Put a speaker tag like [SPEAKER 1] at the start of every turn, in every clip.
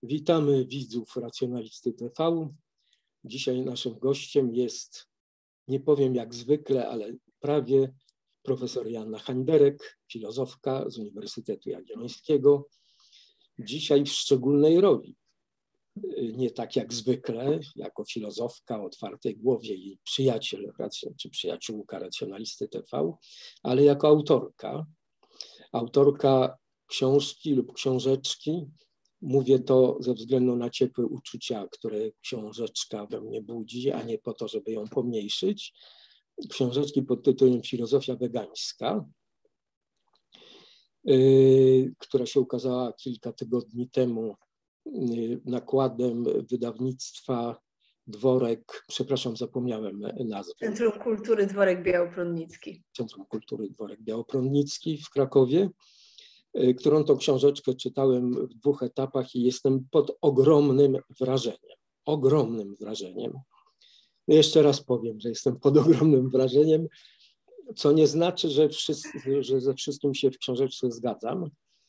[SPEAKER 1] Witamy widzów Racjonalisty TV. Dzisiaj naszym gościem jest, nie powiem jak zwykle, ale prawie profesor Joanna Hańberek, filozofka z Uniwersytetu Jagiellońskiego. Dzisiaj w szczególnej roli, nie tak jak zwykle, jako filozofka o otwartej głowie i przyjaciel, czy przyjaciółka Racjonalisty TV, ale jako autorka książki lub książeczki. Mówię to ze względu na ciepłe uczucia, które książeczka we mnie budzi, a nie po to, żeby ją pomniejszyć. Książeczki pod tytułem Filozofia wegańska, która się ukazała kilka tygodni temu nakładem wydawnictwa Dworek, przepraszam, zapomniałem nazwę.
[SPEAKER 2] Centrum Kultury Dworek Białoprądnicki.
[SPEAKER 1] Centrum Kultury Dworek Białoprądnicki w Krakowie, którą tą książeczkę czytałem w 2 etapach i jestem pod ogromnym wrażeniem. Ogromnym wrażeniem. Jeszcze raz powiem, że jestem pod ogromnym wrażeniem, co nie znaczy, że ze wszystkim się w książeczce zgadzam.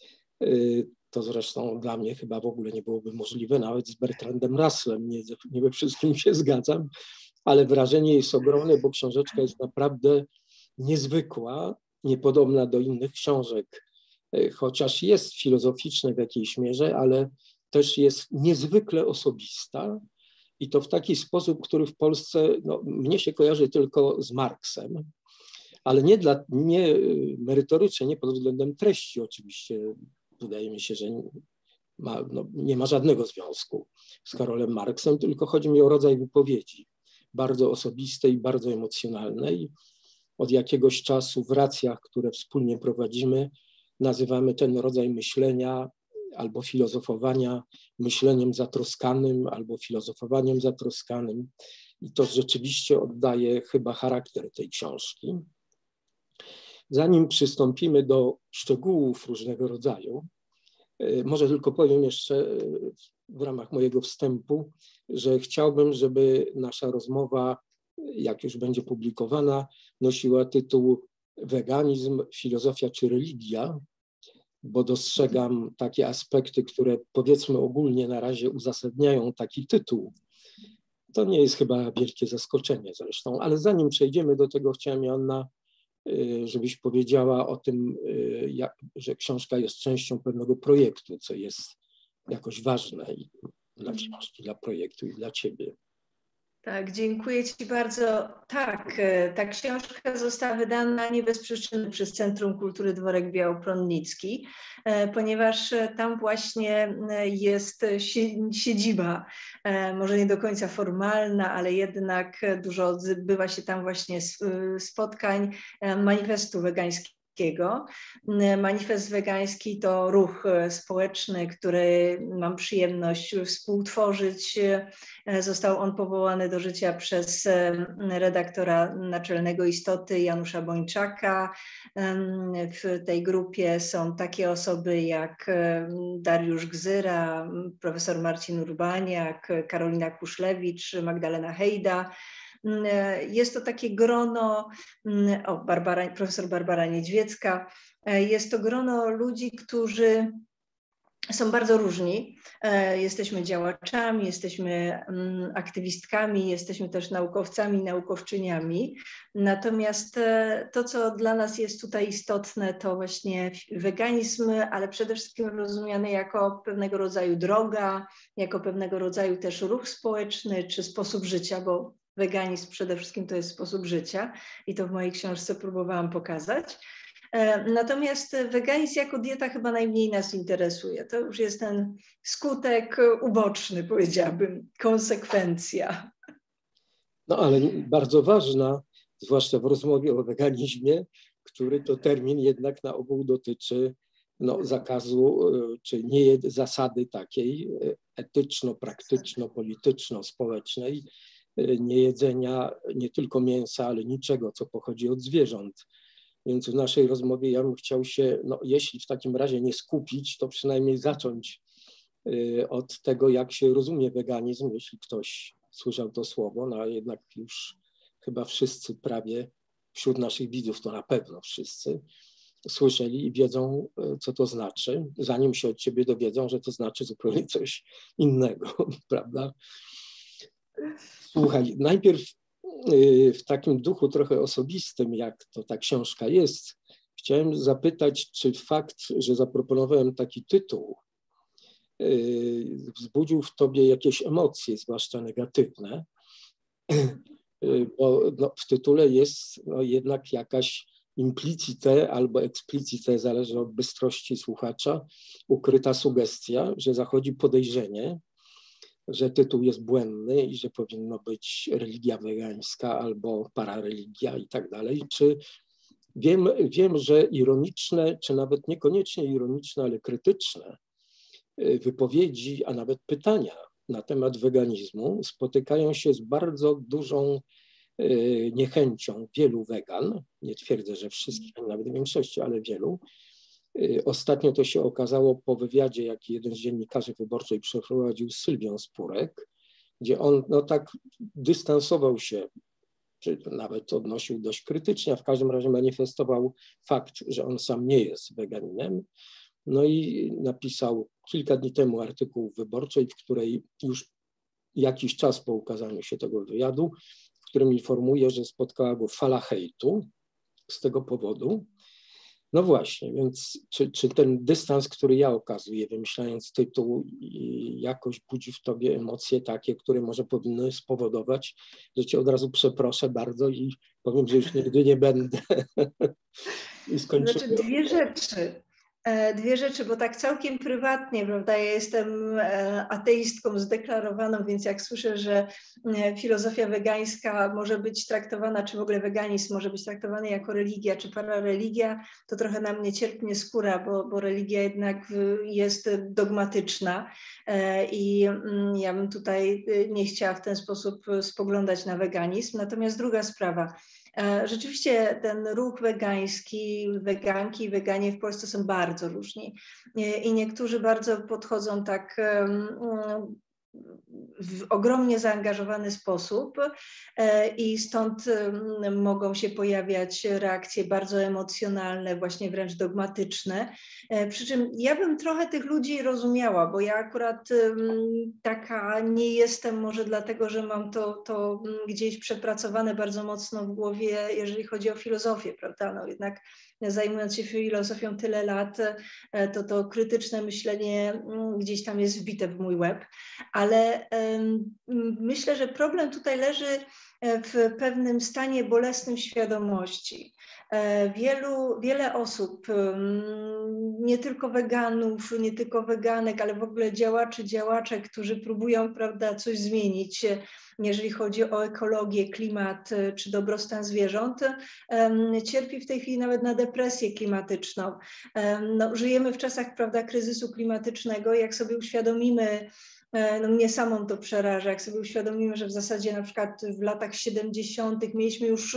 [SPEAKER 1] To zresztą dla mnie chyba w ogóle nie byłoby możliwe, nawet z Bertrandem Russellem nie we wszystkim się zgadzam, ale wrażenie jest ogromne, bo książeczka jest naprawdę niezwykła, niepodobna do innych książek, chociaż jest filozoficzna w jakiejś mierze, ale też jest niezwykle osobista i to w taki sposób, który w Polsce, mnie się kojarzy tylko z Marksem, ale nie merytorycznie, nie pod względem treści oczywiście. Wydaje mi się, że nie ma żadnego związku z Karolem Marksem, tylko chodzi mi o rodzaj wypowiedzi, bardzo osobistej i bardzo emocjonalnej. Od jakiegoś czasu w racjach, które wspólnie prowadzimy, nazywamy ten rodzaj myślenia albo filozofowania myśleniem zatroskanym albo filozofowaniem zatroskanym. I to rzeczywiście oddaje chyba charakter tej książki. Zanim przystąpimy do szczegółów różnego rodzaju, może tylko powiem jeszcze w ramach mojego wstępu, że chciałbym, żeby nasza rozmowa, jak już będzie publikowana, nosiła tytuł Weganizm, filozofia czy religia, bo dostrzegam takie aspekty, które powiedzmy ogólnie na razie uzasadniają taki tytuł. To nie jest chyba wielkie zaskoczenie zresztą, ale zanim przejdziemy do tego, chciałem, Joanna, żebyś powiedziała o tym, że książka jest częścią pewnego projektu, co jest jakoś ważne i dla książki, dla projektu i dla ciebie.
[SPEAKER 2] Tak, dziękuję Ci bardzo. Tak, ta książka została wydana nie bez przyczyny przez Centrum Kultury Dworek Białoprądnicki, ponieważ tam właśnie jest siedziba, może nie do końca formalna, ale jednak dużo odbywa się tam właśnie spotkań manifestu wegańskiego. Manifest wegański to ruch społeczny, który mam przyjemność współtworzyć. Został on powołany do życia przez redaktora naczelnego Istoty Janusza Bończaka. W tej grupie są takie osoby jak Dariusz Gzyra, profesor Marcin Urbaniak, Karolina Kuszlewicz, Magdalena Hejda. Jest to takie grono, profesor Barbara Niedźwiecka, jest to grono ludzi, którzy są bardzo różni. Jesteśmy działaczami, jesteśmy aktywistkami, jesteśmy też naukowcami, naukowczyniami. Natomiast to, co dla nas jest tutaj istotne, to właśnie weganizm, ale przede wszystkim rozumiany jako pewnego rodzaju droga, jako pewnego rodzaju też ruch społeczny czy sposób życia, bo weganizm przede wszystkim to jest sposób życia i to w mojej książce próbowałam pokazać. Natomiast weganizm jako dieta chyba najmniej nas interesuje. To już jest ten skutek uboczny, powiedziałabym, konsekwencja.
[SPEAKER 1] No ale bardzo ważna, zwłaszcza w rozmowie o weganizmie, który to termin jednak na ogół dotyczy zakazu, czy nie zasady takiej etyczno-praktyczno-polityczno-społecznej, niejedzenia nie tylko mięsa, ale niczego, co pochodzi od zwierząt. Więc w naszej rozmowie ja bym chciał się, jeśli w takim razie nie skupić, to przynajmniej zacząć od tego, jak się rozumie weganizm, jeśli ktoś słyszał to słowo, a jednak już chyba wszyscy prawie wśród naszych widzów, to na pewno wszyscy. słyszeli i wiedzą, co to znaczy, zanim się od ciebie dowiedzą, że to znaczy zupełnie coś innego, prawda? Słuchaj, najpierw w takim duchu trochę osobistym, jak to ta książka jest, chciałem zapytać, czy fakt, że zaproponowałem taki tytuł, wzbudził w tobie jakieś emocje, zwłaszcza negatywne, bo w tytule jest jednak jakaś implicite albo explicite, zależy od bystrości słuchacza, ukryta sugestia, że zachodzi podejrzenie, że tytuł jest błędny i że powinno być religia wegańska albo parareligia i tak dalej. Czy wiem, że ironiczne, czy nawet niekoniecznie ironiczne, ale krytyczne wypowiedzi, a nawet pytania na temat weganizmu spotykają się z bardzo dużą niechęcią wielu wegan. Nie twierdzę, że wszystkich, nawet większości, ale wielu. Ostatnio to się okazało po wywiadzie, jaki jeden z dziennikarzy Wyborczej przeprowadził z Sylwią Spurek, gdzie on tak dystansował się, czy nawet odnosił dość krytycznie, a w każdym razie manifestował fakt, że on sam nie jest weganinem. No i napisał kilka dni temu artykuł w Wyborczej, w której już jakiś czas po ukazaniu się tego wywiadu, w którym informuje, że spotkała go fala hejtu z tego powodu. No właśnie, więc czy ten dystans, który ja okazuję, wymyślając tytuł, jakoś budzi w tobie emocje takie, które może powinny spowodować, że cię od razu przeproszę bardzo i powiem, że już nigdy nie będę. I skończyłem.
[SPEAKER 2] Znaczy dwie rzeczy, bo tak całkiem prywatnie, prawda, ja jestem ateistką zdeklarowaną, więc jak słyszę, że filozofia wegańska może być traktowana, czy w ogóle weganizm może być traktowany jako religia, czy parareligia, to trochę na mnie cierpnie skóra, bo religia jednak jest dogmatyczna i ja bym tutaj nie chciała w ten sposób spoglądać na weganizm. Natomiast druga sprawa, rzeczywiście ten ruch wegański, weganki i weganie w Polsce są bardzo różni i niektórzy bardzo podchodzą tak w ogromnie zaangażowany sposób i stąd mogą się pojawiać reakcje bardzo emocjonalne, właśnie wręcz dogmatyczne. Przy czym ja bym trochę tych ludzi rozumiała, bo ja akurat taka nie jestem, może dlatego, że mam to gdzieś przepracowane bardzo mocno w głowie, jeżeli chodzi o filozofię, prawda? No jednak zajmując się filozofią tyle lat, to krytyczne myślenie gdzieś tam jest wbite w mój łeb, ale myślę, że problem tutaj leży w pewnym stanie bolesnym świadomości. Wiele osób, nie tylko weganów, nie tylko weganek, ale w ogóle działaczek, którzy próbują, prawda, coś zmienić, jeżeli chodzi o ekologię, klimat czy dobrostan zwierząt, cierpi w tej chwili nawet na depresję klimatyczną. No, żyjemy w czasach, prawda, kryzysu klimatycznego. Jak sobie uświadomimy, no mnie samą to przeraża, jak sobie uświadomimy, że w zasadzie na przykład w latach 70. mieliśmy już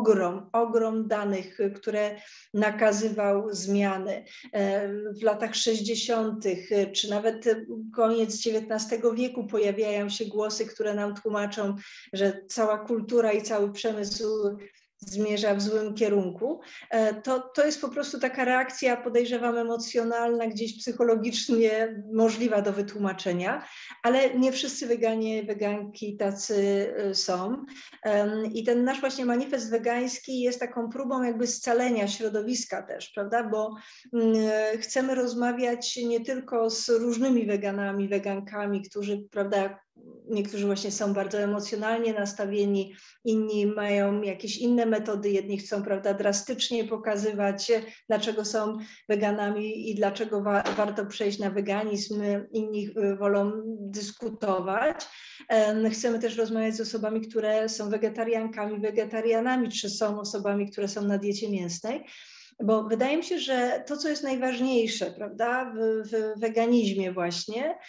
[SPEAKER 2] ogrom danych, które nakazywał zmiany. W latach 60. czy nawet koniec XIX wieku pojawiają się głosy, które nam tłumaczą, że cała kultura i cały przemysł zmierza w złym kierunku, to jest po prostu taka reakcja, podejrzewam, emocjonalna, gdzieś psychologicznie możliwa do wytłumaczenia, ale nie wszyscy weganie, weganki tacy są. I ten nasz właśnie manifest wegański jest taką próbą jakby scalenia środowiska też, prawda, bo chcemy rozmawiać nie tylko z różnymi weganami, wegankami, którzy, prawda, niektórzy właśnie są bardzo emocjonalnie nastawieni, inni mają jakieś inne metody, jedni chcą, prawda, drastycznie pokazywać, dlaczego są weganami i dlaczego warto przejść na weganizm, inni wolą dyskutować. Chcemy też rozmawiać z osobami, które są wegetariankami, wegetarianami, czy są osobami, które są na diecie mięsnej. Bo wydaje mi się, że to, co jest najważniejsze, prawda, w weganizmie właśnie,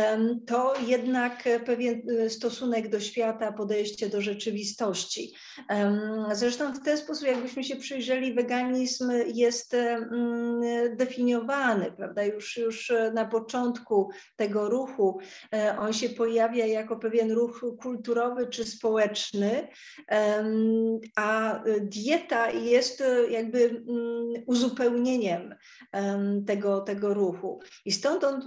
[SPEAKER 2] to jednak pewien stosunek do świata, podejście do rzeczywistości. Zresztą w ten sposób, jakbyśmy się przyjrzeli, weganizm jest definiowany, prawda, już na początku tego ruchu on się pojawia jako pewien ruch kulturowy czy społeczny, a dieta jest jakby uzupełnieniem tego ruchu. I stąd on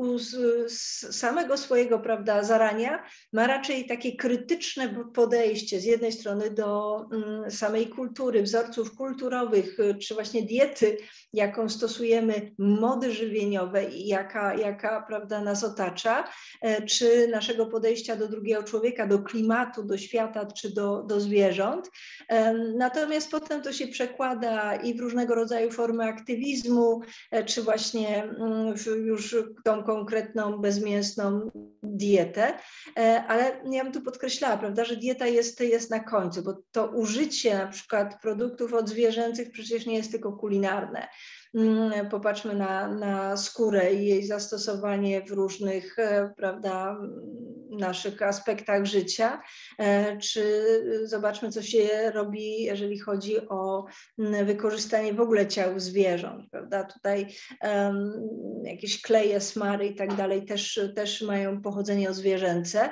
[SPEAKER 2] z samego swojego, prawda, zarania ma raczej takie krytyczne podejście z jednej strony do samej kultury, wzorców kulturowych, czy właśnie diety, jaką stosujemy, mody żywieniowej i jaka prawda, nas otacza, czy naszego podejścia do drugiego człowieka, do klimatu, do świata, czy do zwierząt. Natomiast potem to się przekłada i w różnego rodzaju formy aktywizmu, czy właśnie już tą konkretną, bezmięsną dietę. Ale ja bym tu podkreślała, prawda, że dieta jest na końcu, bo to użycie na przykład produktów odzwierzęcych przecież nie jest tylko kulinarne. Popatrzmy na skórę i jej zastosowanie w różnych, prawda, naszych aspektach życia, czy zobaczmy, co się robi, jeżeli chodzi o wykorzystanie w ogóle ciał zwierząt, prawda, tutaj jakieś kleje, smary i tak dalej też mają pochodzenie zwierzęce.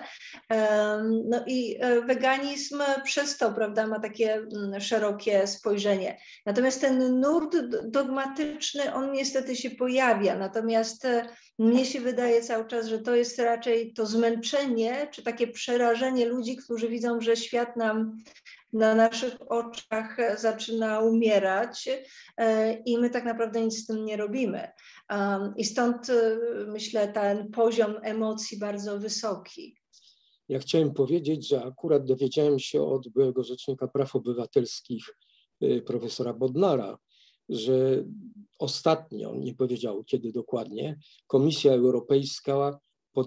[SPEAKER 2] No i weganizm przez to, prawda, ma takie szerokie spojrzenie. Natomiast ten nurt dogmatyczny, on niestety się pojawia, natomiast mnie się wydaje cały czas, że to jest raczej to zmęczenie, czy takie przerażenie ludzi, którzy widzą, że świat nam na naszych oczach zaczyna umierać i my tak naprawdę nic z tym nie robimy. I stąd myślę ten poziom emocji bardzo wysoki.
[SPEAKER 1] Ja chciałem powiedzieć, że akurat dowiedziałem się od byłego rzecznika praw obywatelskich profesora Bodnara, że ostatnio, nie powiedział kiedy dokładnie, Komisja Europejska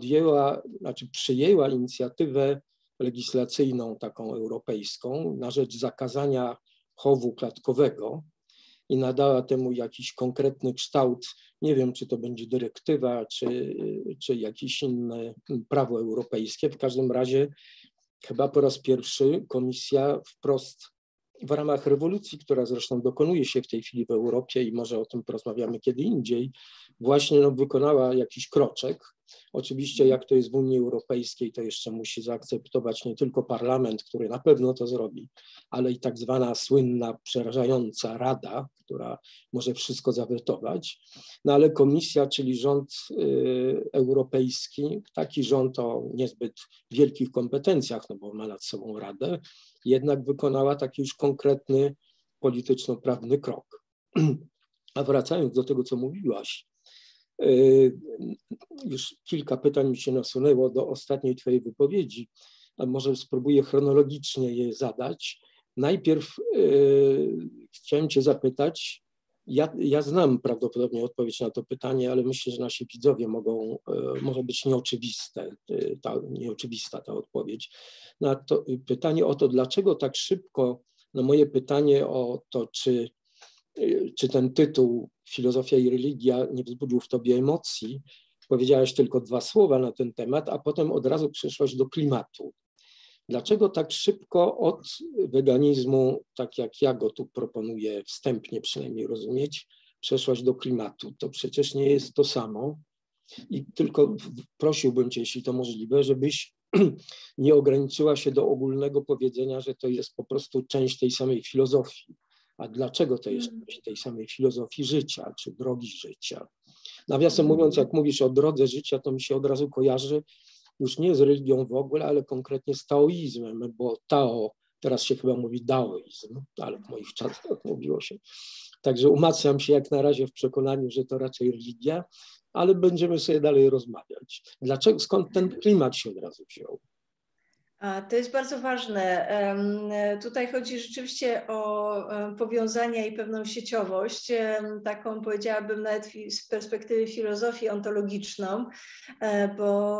[SPEAKER 1] przyjęła inicjatywę legislacyjną taką europejską na rzecz zakazania chowu klatkowego i nadała temu jakiś konkretny kształt. Nie wiem, czy to będzie dyrektywa, czy jakieś inne prawo europejskie. W każdym razie chyba po raz pierwszy Komisja wprost w ramach rewolucji, która zresztą dokonuje się w tej chwili w Europie i może o tym porozmawiamy kiedy indziej, właśnie wykonała jakiś kroczek. Oczywiście jak to jest w Unii Europejskiej, to jeszcze musi zaakceptować nie tylko parlament, który na pewno to zrobi, ale i tak zwana słynna, przerażająca Rada, która może wszystko zawetować. No ale Komisja, czyli rząd europejski, taki rząd o niezbyt wielkich kompetencjach, no bo ma nad sobą Radę, jednak wykonała taki już konkretny polityczno-prawny krok. A wracając do tego, co mówiłaś, już kilka pytań mi się nasunęło do ostatniej twojej wypowiedzi, a może spróbuję chronologicznie je zadać. Najpierw chciałem cię zapytać, ja znam prawdopodobnie odpowiedź na to pytanie, ale myślę, że nasi widzowie może być nieoczywista ta odpowiedź. Na to pytanie o to, dlaczego tak szybko, na moje pytanie o to, czy ten tytuł Filozofia i religia nie wzbudził w tobie emocji, powiedziałaś tylko 2 słowa na ten temat, a potem od razu przeszłaś do klimatu. Dlaczego tak szybko od weganizmu, tak jak ja go tu proponuję wstępnie przynajmniej rozumieć, przeszłaś do klimatu? To przecież nie jest to samo. I tylko prosiłbym cię, jeśli to możliwe, żebyś nie ograniczyła się do ogólnego powiedzenia, że to jest po prostu część tej samej filozofii. A dlaczego to jest część tej samej filozofii życia, czy drogi życia? Nawiasem mówiąc, jak mówisz o drodze życia, to mi się od razu kojarzy już nie z religią w ogóle, ale konkretnie z taoizmem, bo Tao, teraz się chyba mówi daoizm, ale w moich czasach mówiło się. Także umacniam się jak na razie w przekonaniu, że to raczej religia, ale będziemy sobie dalej rozmawiać. Dlaczego, skąd ten klimat się od razu wziął?
[SPEAKER 2] To jest bardzo ważne. Tutaj chodzi rzeczywiście o powiązania i pewną sieciowość, taką powiedziałabym nawet z perspektywy filozofii ontologiczną, bo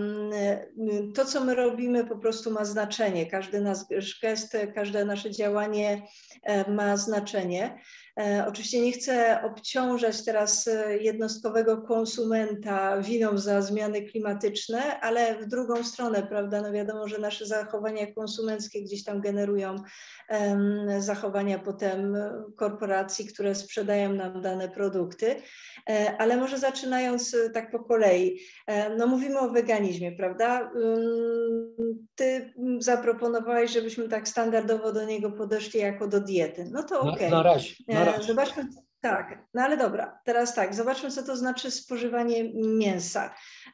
[SPEAKER 2] to, co my robimy, po prostu ma znaczenie. Każdy nasz gest, każde nasze działanie ma znaczenie. Oczywiście nie chcę obciążać teraz jednostkowego konsumenta winą za zmiany klimatyczne, ale w drugą stronę, prawda, no wiadomo, że nasze zachowania konsumenckie gdzieś tam generują zachowania potem korporacji, które sprzedają nam dane produkty, ale może zaczynając tak po kolei, no mówimy o weganizmie, prawda? Ty zaproponowałeś, żebyśmy tak standardowo do niego podeszli jako do diety. No to okej.
[SPEAKER 1] Na razie.
[SPEAKER 2] Zobaczmy, tak, no ale dobra, teraz tak, zobaczmy, co to znaczy spożywanie mięsa.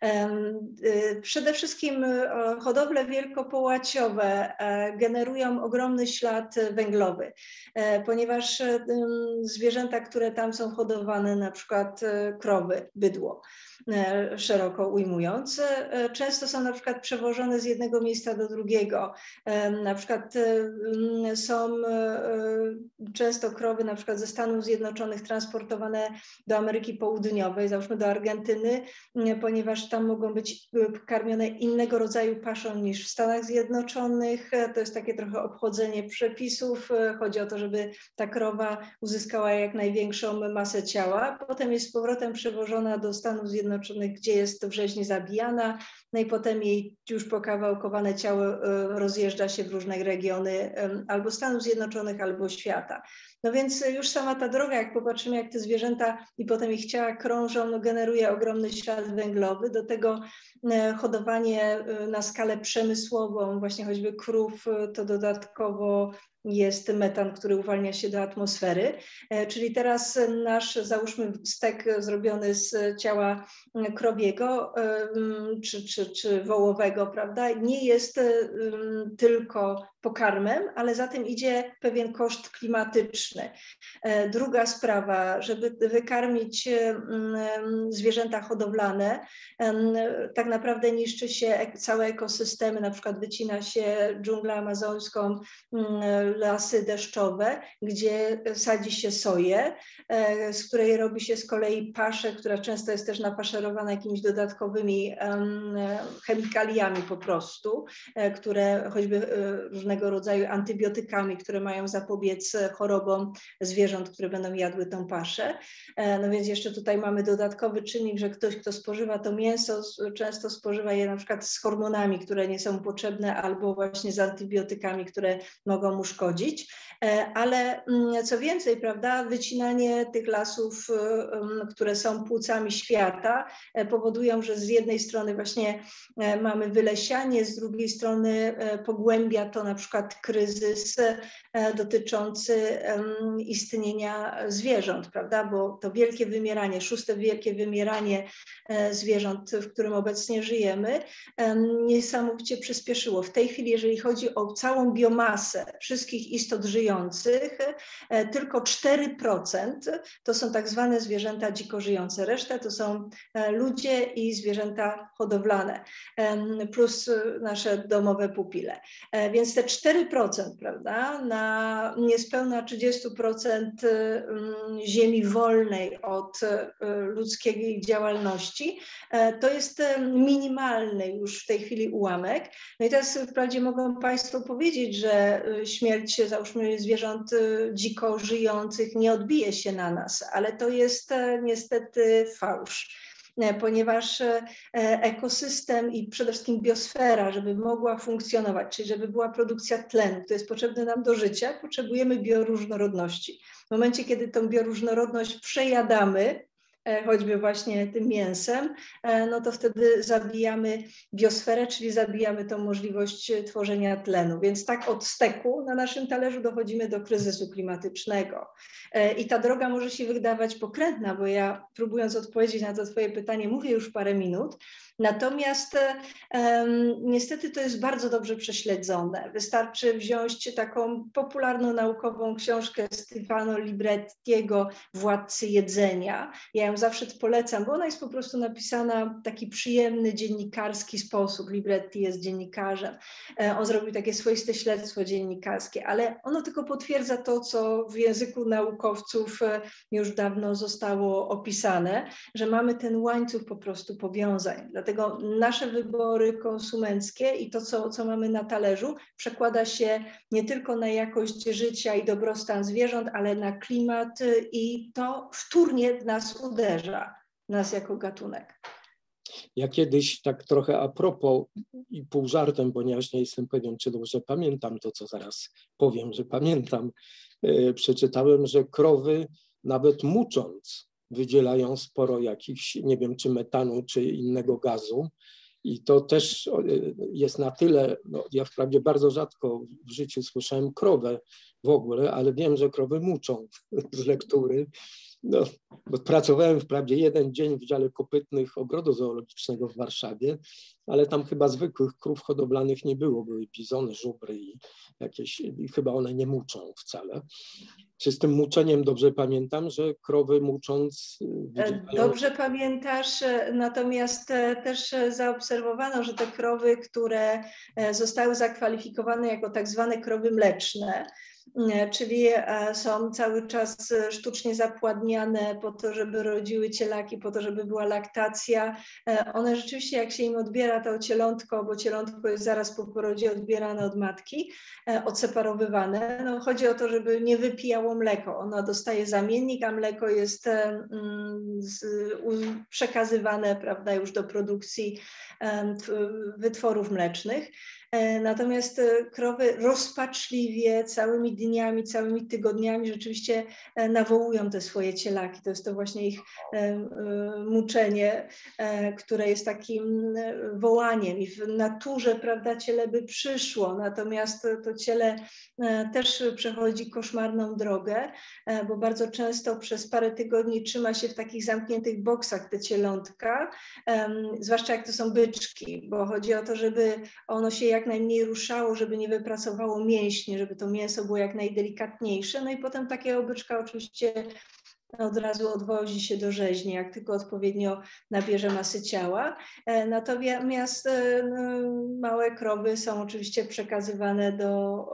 [SPEAKER 2] Przede wszystkim hodowle wielkopołaciowe generują ogromny ślad węglowy, ponieważ zwierzęta, które tam są hodowane, na przykład krowy, bydło, szeroko ujmując, często są na przykład przewożone z jednego miejsca do drugiego. Na przykład są często krowy na przykład ze Stanów Zjednoczonych transportowane do Ameryki Południowej, załóżmy do Argentyny, ponieważ tam mogą być karmione innego rodzaju paszą niż w Stanach Zjednoczonych. To jest takie trochę obchodzenie przepisów. Chodzi o to, żeby ta krowa uzyskała jak największą masę ciała. Potem jest z powrotem przewożona do Stanów Zjednoczonych, gdzie jest w rzeźni zabijana. No i potem jej już pokawałkowane ciało rozjeżdża się w różne regiony albo Stanów Zjednoczonych, albo świata. No więc już sama ta droga, jak popatrzymy, jak te zwierzęta i potem ich ciała krążą, no generuje ogromny ślad węglowy. Do tego hodowanie na skalę przemysłową, właśnie choćby krów, to dodatkowo jest metan, który uwalnia się do atmosfery. Czyli teraz nasz, załóżmy, stek zrobiony z ciała krowiego czy wołowego, prawda, nie jest tylko pokarmem, ale za tym idzie pewien koszt klimatyczny. Druga sprawa, żeby wykarmić zwierzęta hodowlane, tak naprawdę niszczy się całe ekosystemy, na przykład wycina się dżunglę amazońską, lasy deszczowe, gdzie sadzi się soję, z której robi się z kolei paszę, która często jest też napaszerowana jakimiś dodatkowymi chemikaliami po prostu, które choćby różnego rodzaju antybiotykami, które mają zapobiec chorobom zwierząt, które będą jadły tą paszę. No więc jeszcze tutaj mamy dodatkowy czynnik, że ktoś, kto spożywa to mięso, często spożywa je na przykład z hormonami, które nie są potrzebne, albo właśnie z antybiotykami, które mogą mu szkodzić. Ale co więcej, prawda, wycinanie tych lasów, które są płucami świata, powodują, że z jednej strony właśnie mamy wylesianie, z drugiej strony pogłębia to na przykład kryzys dotyczący istnienia zwierząt, prawda, bo to wielkie wymieranie, szóste wielkie wymieranie zwierząt, w którym obecnie żyjemy, niesamowicie przyspieszyło. W tej chwili, jeżeli chodzi o całą biomasę wszystkich istot żyjących, tylko 4% to są tak zwane zwierzęta dziko żyjące. Reszta to są ludzie i zwierzęta hodowlane, plus nasze domowe pupile. Więc te 4%, prawda, na niespełna 30% ziemi wolnej od ludzkiej działalności, to jest minimalny już w tej chwili ułamek. No i teraz wprawdzie mogą Państwo powiedzieć, że śmierć, załóżmy, zwierząt dziko żyjących nie odbije się na nas, ale to jest niestety fałsz, ponieważ ekosystem i przede wszystkim biosfera, żeby mogła funkcjonować, czyli żeby była produkcja tlenu, to jest potrzebne nam do życia, potrzebujemy bioróżnorodności. W momencie, kiedy tą bioróżnorodność przejadamy, choćby właśnie tym mięsem, no to wtedy zabijamy biosferę, czyli zabijamy tą możliwość tworzenia tlenu. Więc tak od steku na naszym talerzu dochodzimy do kryzysu klimatycznego. I ta droga może się wydawać pokrętna, bo ja, próbując odpowiedzieć na to Twoje pytanie, mówię już parę minut, natomiast niestety to jest bardzo dobrze prześledzone. Wystarczy wziąć taką popularną naukową książkę Stefano Librettiego Władcy jedzenia. Ja ją zawsze polecam, bo ona jest po prostu napisana w taki przyjemny, dziennikarski sposób. Libretti jest dziennikarzem. On zrobił takie swoiste śledztwo dziennikarskie, ale ono tylko potwierdza to, co w języku naukowców już dawno zostało opisane, że mamy ten łańcuch po prostu powiązań. Dlatego nasze wybory konsumenckie i to, co mamy na talerzu, przekłada się nie tylko na jakość życia i dobrostan zwierząt, ale na klimat i to wtórnie w nas uderza, nas jako gatunek.
[SPEAKER 1] Ja kiedyś tak trochę a propos i pół żartem, ponieważ nie jestem pewien, czy dobrze pamiętam to, co zaraz powiem, że pamiętam, przeczytałem, że krowy nawet mucząc wydzielają sporo jakichś, nie wiem, czy metanu, czy innego gazu. I to też jest na tyle, no ja wprawdzie bardzo rzadko w życiu słyszałem krowę w ogóle, ale wiem, że krowy muczą z lektury. No, bo pracowałem wprawdzie jeden dzień w dziale kopytnych Ogrodu Zoologicznego w Warszawie, ale tam chyba zwykłych krów hodowlanych nie było. Były bizony, żubry i jakieś, i chyba one nie muczą wcale. Czy z tym muczeniem dobrze pamiętam, że krowy mucząc wydzielają...
[SPEAKER 2] Dobrze pamiętasz, natomiast też zaobserwowano, że te krowy, które zostały zakwalifikowane jako tak zwane krowy mleczne, czyli są cały czas sztucznie zapładniane po to, żeby rodziły cielaki, po to, żeby była laktacja. One rzeczywiście, jak się im odbiera to cielątko, bo cielątko jest zaraz po porodzie odbierane od matki, odseparowywane. No, chodzi o to, żeby nie wypijało mleko. Ono dostaje zamiennik, a mleko jest przekazywane, prawda, już do produkcji wytworów mlecznych. Natomiast krowy rozpaczliwie całymi dniami, całymi tygodniami rzeczywiście nawołują te swoje cielaki. To jest to właśnie ich muczenie, które jest takim wołaniem. I w naturze, prawda, ciele by przyszło, natomiast to ciele też przechodzi koszmarną drogę, bo bardzo często przez parę tygodni trzyma się w takich zamkniętych boksach te cielątka, zwłaszcza jak to są byczki, bo chodzi o to, żeby ono się jak najmniej ruszało, żeby nie wypracowało mięśnie, żeby to mięso było jak najdelikatniejsze. No i potem takiego byczka oczywiście od razu odwozi się do rzeźni, jak tylko odpowiednio nabierze masy ciała. Natomiast małe krowy są oczywiście przekazywane do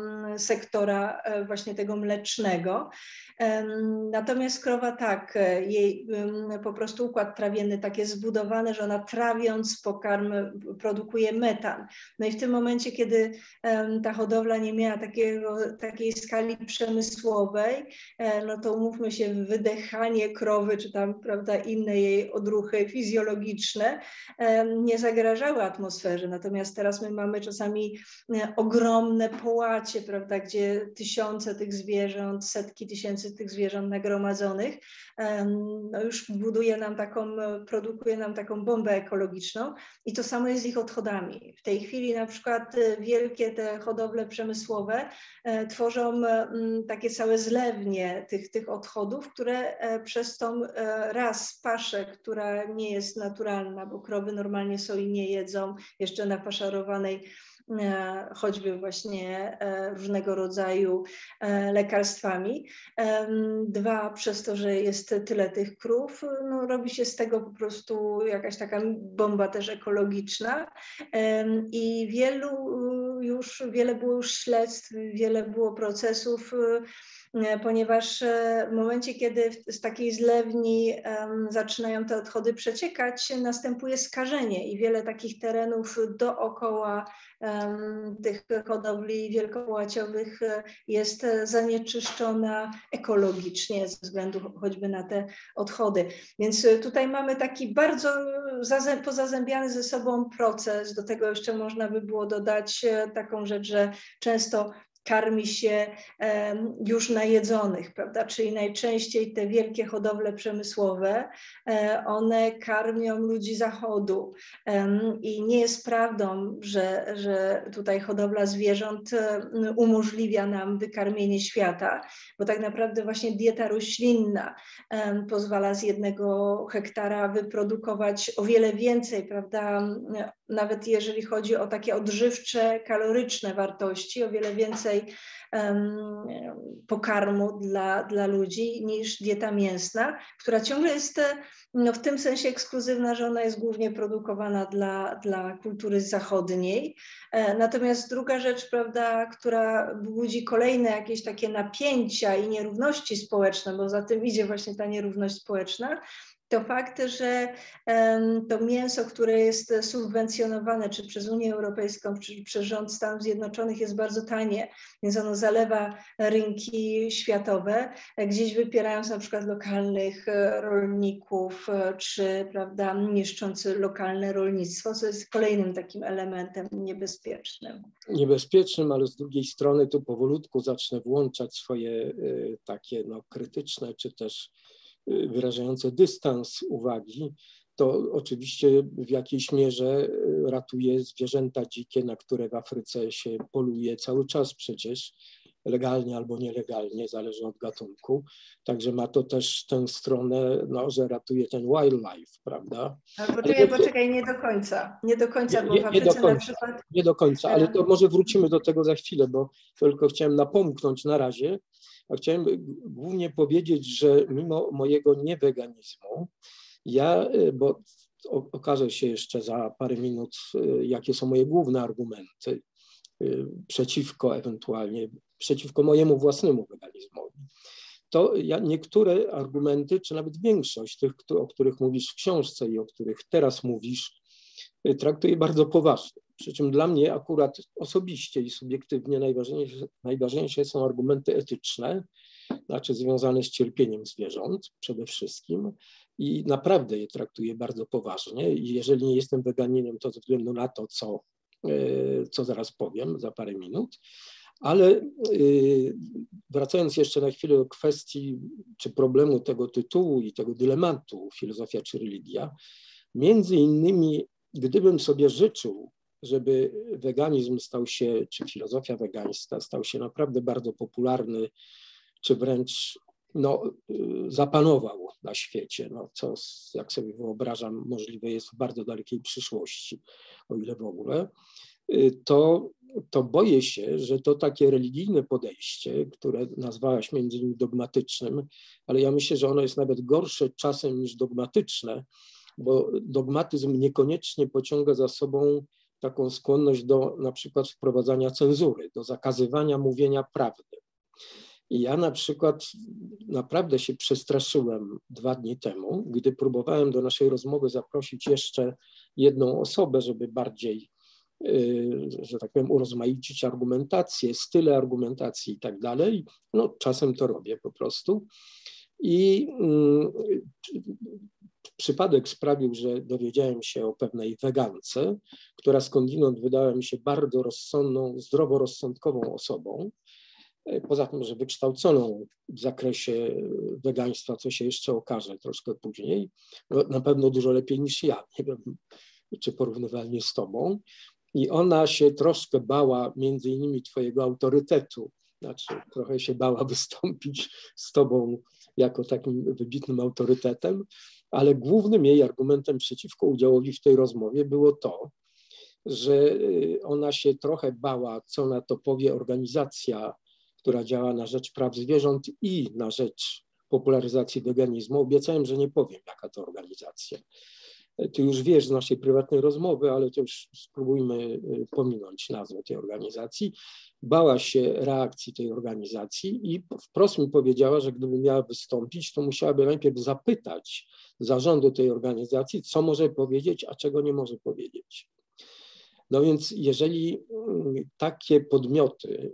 [SPEAKER 2] sektora właśnie tego mlecznego. Natomiast krowa tak, jej po prostu układ trawienny tak jest zbudowany, że ona trawiąc pokarm produkuje metan. No i w tym momencie, kiedy ta hodowla nie miała takiej skali przemysłowej, no to umówmy się, wydychanie krowy, czy tam, prawda, inne jej odruchy fizjologiczne nie zagrażały atmosferze. Natomiast teraz my mamy czasami ogromne połacie, prawda, gdzie tysiące tych zwierząt, setki tysięcy tych zwierząt nagromadzonych, no już produkuje nam taką bombę ekologiczną i to samo jest z ich odchodami. W tej chwili na przykład wielkie te hodowle przemysłowe tworzą takie całe zlewnie tych odchodów, które przez tą paszę, która nie jest naturalna, bo krowy normalnie soi nie jedzą, jeszcze napaszerowanej choćby właśnie różnego rodzaju lekarstwami. Dwa, przez to, że jest tyle tych krów, no, robi się z tego po prostu jakaś taka bomba też ekologiczna i wiele było już śledztw, wiele było procesów, ponieważ w momencie, kiedy z takiej zlewni zaczynają te odchody przeciekać, następuje skażenie i wiele takich terenów dookoła tych hodowli wielkopołaciowych jest zanieczyszczona ekologicznie ze względu choćby na te odchody. Więc tutaj mamy taki bardzo pozazębiany ze sobą proces. Do tego jeszcze można by było dodać taką rzecz, że często karmi się już najedzonych, prawda? Czyli najczęściej te wielkie hodowle przemysłowe, one karmią ludzi zachodu i nie jest prawdą, że tutaj hodowla zwierząt umożliwia nam wykarmienie świata, bo tak naprawdę właśnie dieta roślinna pozwala z 1 hektara wyprodukować o wiele więcej, prawda? Nawet jeżeli chodzi o takie odżywcze, kaloryczne wartości, o wiele więcej pokarmu dla ludzi niż dieta mięsna, która ciągle jest no, w tym sensie ekskluzywna, że ona jest głównie produkowana dla kultury zachodniej. Natomiast druga rzecz, prawda, która budzi kolejne jakieś takie napięcia i nierówności społeczne, bo za tym idzie właśnie ta nierówność społeczna, to fakt, że to mięso, które jest subwencjonowane czy przez Unię Europejską, czy przez rząd Stanów Zjednoczonych jest bardzo tanie, więc ono zalewa rynki światowe, gdzieś wypierając na przykład lokalnych rolników, czy, prawda, niszczący lokalne rolnictwo, co jest kolejnym takim elementem niebezpiecznym.
[SPEAKER 1] Niebezpiecznym, ale z drugiej strony tu powolutku zacznę włączać swoje takie no, krytyczne, czy też wyrażające dystans uwagi, to oczywiście w jakiejś mierze ratuje zwierzęta dzikie, na które w Afryce się poluje cały czas przecież. legalnie albo nielegalnie, zależy od gatunku. Także ma to też tę stronę, no, że ratuje ten wildlife, prawda?
[SPEAKER 2] Poczekaj, nie do końca, bo w Afryce na przykład...
[SPEAKER 1] Nie do końca, ale to może wrócimy do tego za chwilę, bo tylko chciałem napomknąć na razie, a chciałem głównie powiedzieć, że mimo mojego nieweganizmu, bo okaże się jeszcze za parę minut, jakie są moje główne argumenty przeciwko mojemu własnemu weganizmowi. To ja niektóre argumenty, czy nawet większość tych, o których mówisz w książce i o których teraz mówisz, traktuję bardzo poważnie. Przy czym dla mnie akurat osobiście i subiektywnie najważniejsze są argumenty etyczne, znaczy związane z cierpieniem zwierząt przede wszystkim i naprawdę je traktuję bardzo poważnie. I jeżeli nie jestem weganinem, to ze względu na to, co zaraz powiem za parę minut. Ale wracając jeszcze na chwilę do kwestii czy problemu tego tytułu i tego dylematu filozofia czy religia, między innymi gdybym sobie życzył, żeby weganizm stał się, czy filozofia wegańska stał się naprawdę bardzo popularny, czy wręcz zapanował na świecie, co jak sobie wyobrażam możliwe jest w bardzo dalekiej przyszłości, o ile w ogóle, to boję się, że to takie religijne podejście, które nazwałaś między innymi dogmatycznym, ale ja myślę, że ono jest nawet gorsze czasem niż dogmatyczne, bo dogmatyzm niekoniecznie pociąga za sobą taką skłonność do na przykład wprowadzania cenzury, do zakazywania mówienia prawdy. I ja na przykład naprawdę się przestraszyłem 2 dni temu, gdy próbowałem do naszej rozmowy zaprosić jeszcze jedną osobę, żeby bardziej, że tak powiem, urozmaicić argumentację, style argumentacji i tak dalej. No, czasem to robię po prostu. I przypadek sprawił, że dowiedziałem się o pewnej wegance, która skądinąd wydała mi się bardzo rozsądną, zdroworozsądkową osobą. Poza tym, że wykształconą w zakresie wegaństwa, co się jeszcze okaże troszkę później, na pewno dużo lepiej niż ja, nie wiem, czy porównywalnie z tobą. I ona się troszkę bała między innymi twojego autorytetu, znaczy trochę się bała wystąpić z tobą jako takim wybitnym autorytetem, ale głównym jej argumentem przeciwko udziałowi w tej rozmowie było to, że ona się trochę bała, co na to powie organizacja, która działa na rzecz praw zwierząt i na rzecz popularyzacji weganizmu. Obiecałem, że nie powiem, jaka to organizacja. Ty już wiesz z naszej prywatnej rozmowy, ale to już spróbujmy pominąć nazwę tej organizacji. Bała się reakcji tej organizacji i wprost mi powiedziała, że gdyby miała wystąpić, to musiałaby najpierw zapytać zarządu tej organizacji, co może powiedzieć, a czego nie może powiedzieć. No więc jeżeli takie podmioty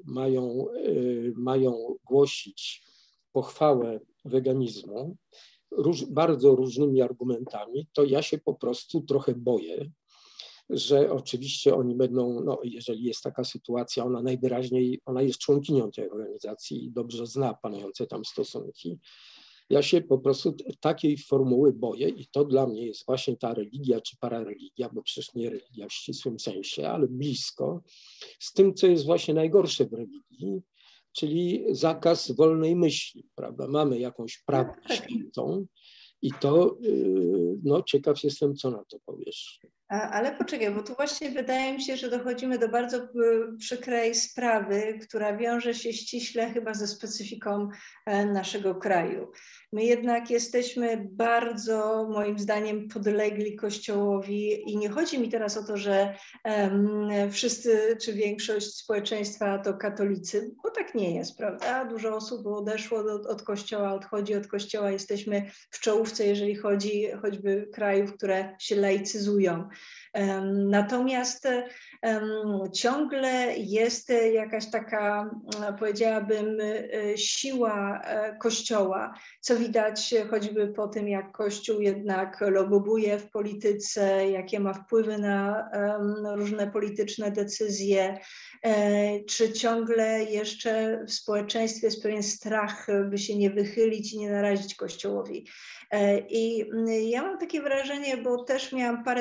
[SPEAKER 1] mają głosić pochwałę weganizmu bardzo różnymi argumentami, to ja się po prostu trochę boję, że oczywiście oni będą, jeżeli jest taka sytuacja, ona najwyraźniej, ona jest członkinią tej organizacji i dobrze zna panujące tam stosunki. Ja się po prostu takiej formuły boję i to dla mnie jest właśnie ta religia czy parareligia, bo przecież nie religia w ścisłym sensie, ale blisko, z tym, co jest właśnie najgorsze w religii, czyli zakaz wolnej myśli, prawda? Mamy jakąś prawdę świętą i to, ciekaw jestem, co na to powiesz.
[SPEAKER 2] Ale poczekaj, bo tu właśnie wydaje mi się, że dochodzimy do bardzo przykrej sprawy, która wiąże się ściśle chyba ze specyfiką naszego kraju. My jednak jesteśmy bardzo, moim zdaniem, podlegli Kościołowi i nie chodzi mi teraz o to, że wszyscy czy większość społeczeństwa to katolicy, bo tak nie jest, prawda? Dużo osób odeszło od Kościoła, odchodzi od Kościoła, jesteśmy w czołówce, jeżeli chodzi choćby krajów, które się laicyzują. Natomiast ciągle jest jakaś taka, powiedziałabym, siła Kościoła, co widać choćby po tym, jak Kościół jednak lobbuje w polityce, jakie ma wpływy na różne polityczne decyzje, czy ciągle jeszcze w społeczeństwie jest pewien strach, by się nie wychylić i nie narazić Kościołowi. I ja mam takie wrażenie, bo też miałam parę takich sytuacji,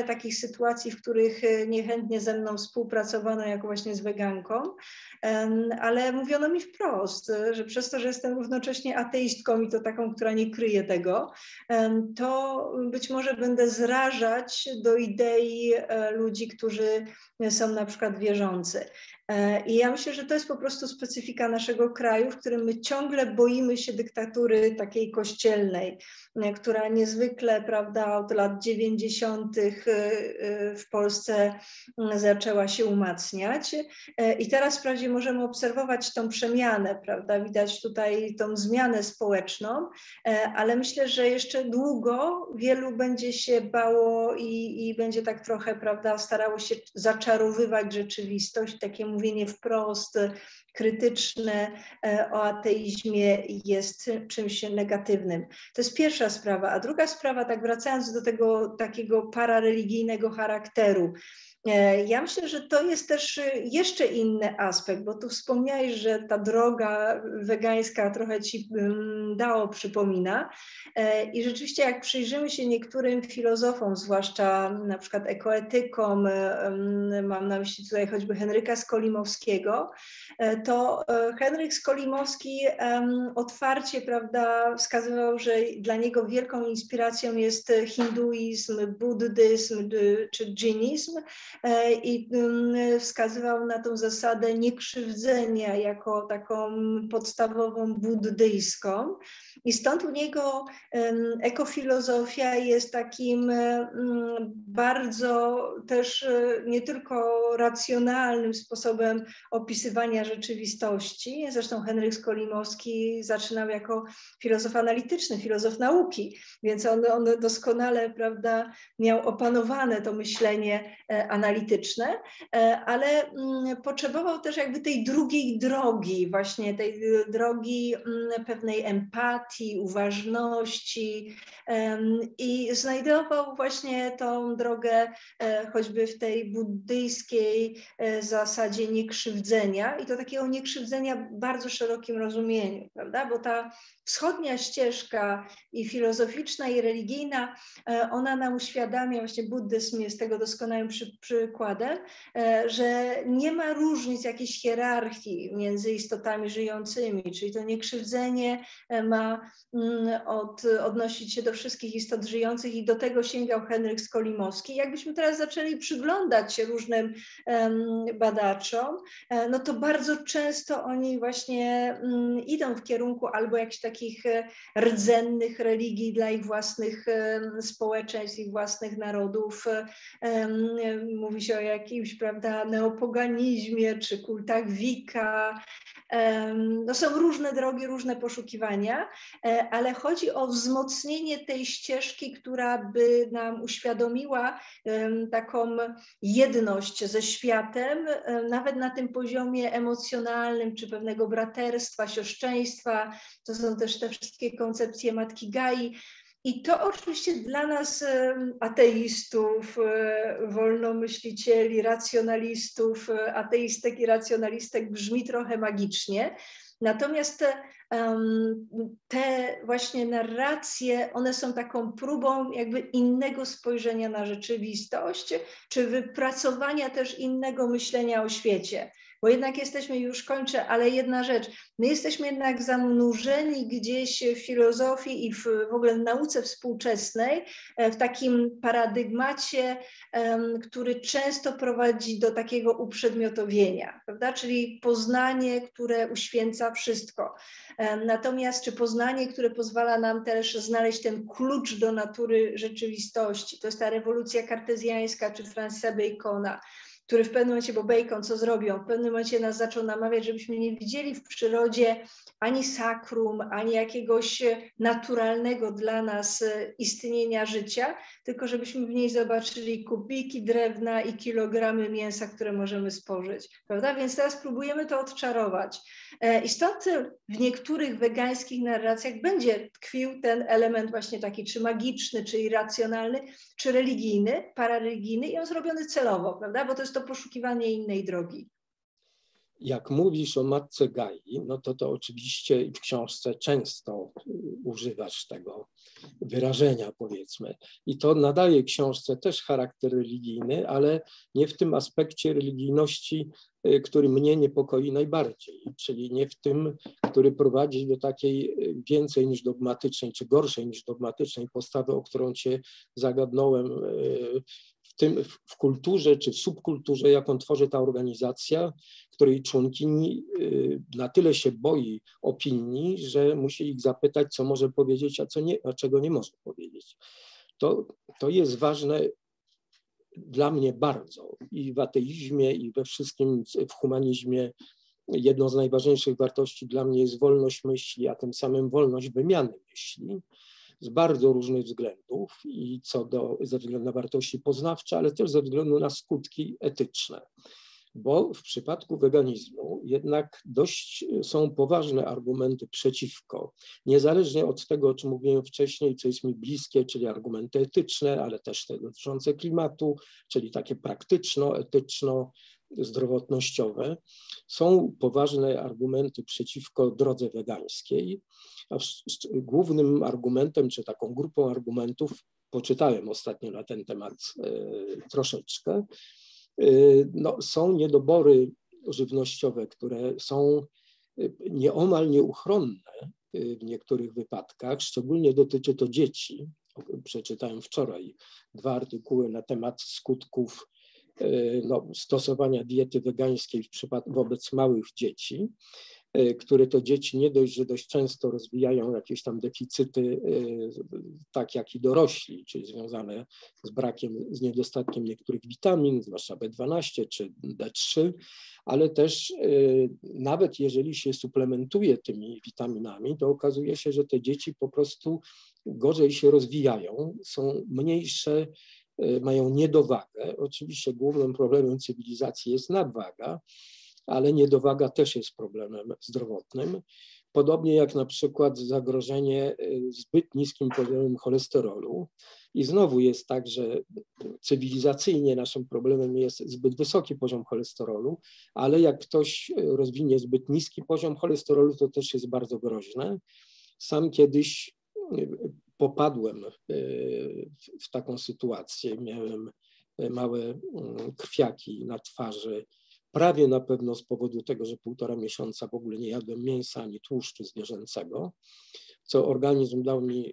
[SPEAKER 2] sytuacji, w których niechętnie ze mną współpracowano jako właśnie z weganką, ale mówiono mi wprost, że przez to, że jestem równocześnie ateistką i to taką, która nie kryje tego, to być może będę zrażać do idei ludzi, którzy są na przykład wierzący. I ja myślę, że to jest po prostu specyfika naszego kraju, w którym my ciągle boimy się dyktatury takiej kościelnej, która niezwykle, prawda, od lat 90. w Polsce zaczęła się umacniać. I teraz wprawdzie możemy obserwować tą przemianę, prawda, widać tutaj tą zmianę społeczną, ale myślę, że jeszcze długo wielu będzie się bało i będzie tak trochę, prawda, starało się zaczarowywać rzeczywistość, takie mówienie wprost, krytyczne o ateizmie jest czymś negatywnym. To jest pierwsza sprawa. A druga sprawa, tak wracając do tego takiego parareligijnego charakteru, ja myślę, że to jest też jeszcze inny aspekt, bo tu wspomniałeś, że ta droga wegańska trochę ci DAO przypomina i rzeczywiście jak przyjrzymy się niektórym filozofom, zwłaszcza na przykład ekoetykom, mam na myśli tutaj choćby Henryka Skolimowskiego, to Henryk Skolimowski otwarcie, prawda, wskazywał, że dla niego wielką inspiracją jest hinduizm, buddyzm czy dżinizm, i wskazywał na tą zasadę niekrzywdzenia jako taką podstawową buddyjską. I stąd u niego ekofilozofia jest takim bardzo też nie tylko racjonalnym sposobem opisywania rzeczywistości. Zresztą Henryk Skolimowski zaczynał jako filozof analityczny, filozof nauki, więc on doskonale, prawda, miał opanowane to myślenie analityczne, ale potrzebował też jakby tej drugiej drogi, właśnie tej drogi pewnej empatii, uważności i znajdował właśnie tą drogę choćby w tej buddyjskiej zasadzie niekrzywdzenia i to takiego niekrzywdzenia w bardzo szerokim rozumieniu, prawda, bo ta wschodnia ścieżka i filozoficzna i religijna, ona nam uświadamia, właśnie buddyzm jest tego doskonałym przykładem, że nie ma różnic, jakiejś hierarchii między istotami żyjącymi, czyli to niekrzywdzenie ma odnosić się do wszystkich istot żyjących i do tego sięgał Henryk Skolimowski. Jakbyśmy teraz zaczęli przyglądać się różnym badaczom, no to bardzo często oni właśnie idą w kierunku albo jakichś takich rdzennych religii dla ich własnych społeczeństw, ich własnych narodów. Mówi się o jakimś, prawda, neopoganizmie czy kultach Wicca. No są różne drogi, różne poszukiwania, ale chodzi o wzmocnienie tej ścieżki, która by nam uświadomiła taką jedność ze światem, nawet na tym poziomie emocjonalnym, czy pewnego braterstwa, siostrzeństwa. To są też te wszystkie koncepcje Matki Gai. I to oczywiście dla nas ateistów, wolnomyślicieli, racjonalistów, ateistek i racjonalistek brzmi trochę magicznie. Natomiast te właśnie narracje, one są taką próbą jakby innego spojrzenia na rzeczywistość, czy wypracowania też innego myślenia o świecie. Bo jednak jesteśmy, już kończę, ale jedna rzecz, my jesteśmy jednak zanurzeni gdzieś w filozofii i w ogóle w nauce współczesnej, w takim paradygmacie, który często prowadzi do takiego uprzedmiotowienia, prawda? Czyli poznanie, które uświęca wszystko. Natomiast czy poznanie, które pozwala nam też znaleźć ten klucz do natury rzeczywistości, to jest ta rewolucja kartezjańska czy Francisa Bacona, który w pewnym momencie, bo Bacon co zrobił, w pewnym momencie nas zaczął namawiać, żebyśmy nie widzieli w przyrodzie ani sakrum, ani jakiegoś naturalnego dla nas istnienia życia, tylko żebyśmy w niej zobaczyli kubiki drewna i kilogramy mięsa, które możemy spożyć, prawda? Więc teraz próbujemy to odczarować. I stąd w niektórych wegańskich narracjach będzie tkwił ten element właśnie taki, czy magiczny, czy irracjonalny, czy religijny, parareligijny i on zrobiony celowo, prawda? Bo to jest to poszukiwanie innej drogi.
[SPEAKER 1] Jak mówisz o matce Gai, no to oczywiście w książce często używasz tego wyrażenia, powiedzmy. I to nadaje książce też charakter religijny, ale nie w tym aspekcie religijności, który mnie niepokoi najbardziej, czyli nie w tym, który prowadzi do takiej więcej niż dogmatycznej, czy gorszej niż dogmatycznej postawy, o którą cię zagadnąłem, w kulturze czy w subkulturze, jaką tworzy ta organizacja, której członkini na tyle się boi opinii, że musi ich zapytać, co może powiedzieć, a czego nie może powiedzieć. To jest ważne dla mnie bardzo i w ateizmie, i we wszystkim w humanizmie. Jedną z najważniejszych wartości dla mnie jest wolność myśli, a tym samym wolność wymiany myśli z bardzo różnych względów i ze względu na wartości poznawcze, ale też ze względu na skutki etyczne. Bo w przypadku weganizmu jednak dość są poważne argumenty przeciwko, niezależnie od tego, o czym mówiłem wcześniej, co jest mi bliskie, czyli argumenty etyczne, ale też te dotyczące klimatu, czyli takie praktyczno-etyczno-zdrowotnościowe. Są poważne argumenty przeciwko drodze wegańskiej, a głównym argumentem, czy taką grupą argumentów, poczytałem ostatnio na ten temat troszeczkę, no, są niedobory żywnościowe, które są nieomal nieuchronne w niektórych wypadkach, szczególnie dotyczy to dzieci. Przeczytałem wczoraj 2 artykuły na temat skutków stosowania diety wegańskiej wobec małych dzieci, które to dzieci nie dość, że dość często rozwijają jakieś tam deficyty, tak jak i dorośli, czyli związane z niedostatkiem niektórych witamin, zwłaszcza B12 czy D3, ale też nawet jeżeli się suplementuje tymi witaminami, to okazuje się, że te dzieci po prostu gorzej się rozwijają, są mniejsze, mają niedowagę. Oczywiście głównym problemem cywilizacji jest nadwaga, ale niedowaga też jest problemem zdrowotnym. Podobnie jak na przykład zagrożenie zbyt niskim poziomem cholesterolu. I znowu jest tak, że cywilizacyjnie naszym problemem jest zbyt wysoki poziom cholesterolu, ale jak ktoś rozwinie zbyt niski poziom cholesterolu, to też jest bardzo groźne. Sam kiedyś popadłem w taką sytuację. Miałem małe krwiaki na twarzy, prawie na pewno z powodu tego, że 1,5 miesiąca w ogóle nie jadłem mięsa ani tłuszczu zwierzęcego, co organizm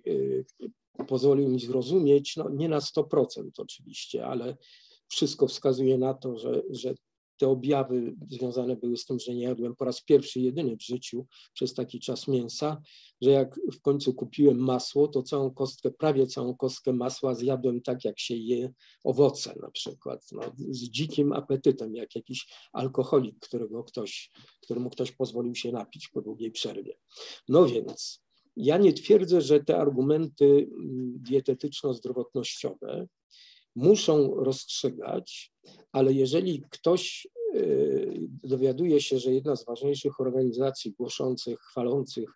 [SPEAKER 1] pozwolił mi zrozumieć, no nie na 100% oczywiście, ale wszystko wskazuje na to, że te objawy związane były z tym, że nie jadłem po raz pierwszy, jedyny w życiu przez taki czas mięsa, że jak w końcu kupiłem masło, to prawie całą kostkę masła zjadłem tak, jak się je owoce na przykład, no, z dzikim apetytem, jak jakiś alkoholik, któremu ktoś pozwolił się napić po długiej przerwie. No więc ja nie twierdzę, że te argumenty dietetyczno-zdrowotnościowe muszą rozstrzygać, ale jeżeli ktoś dowiaduje się, że jedna z ważniejszych organizacji głoszących, chwalących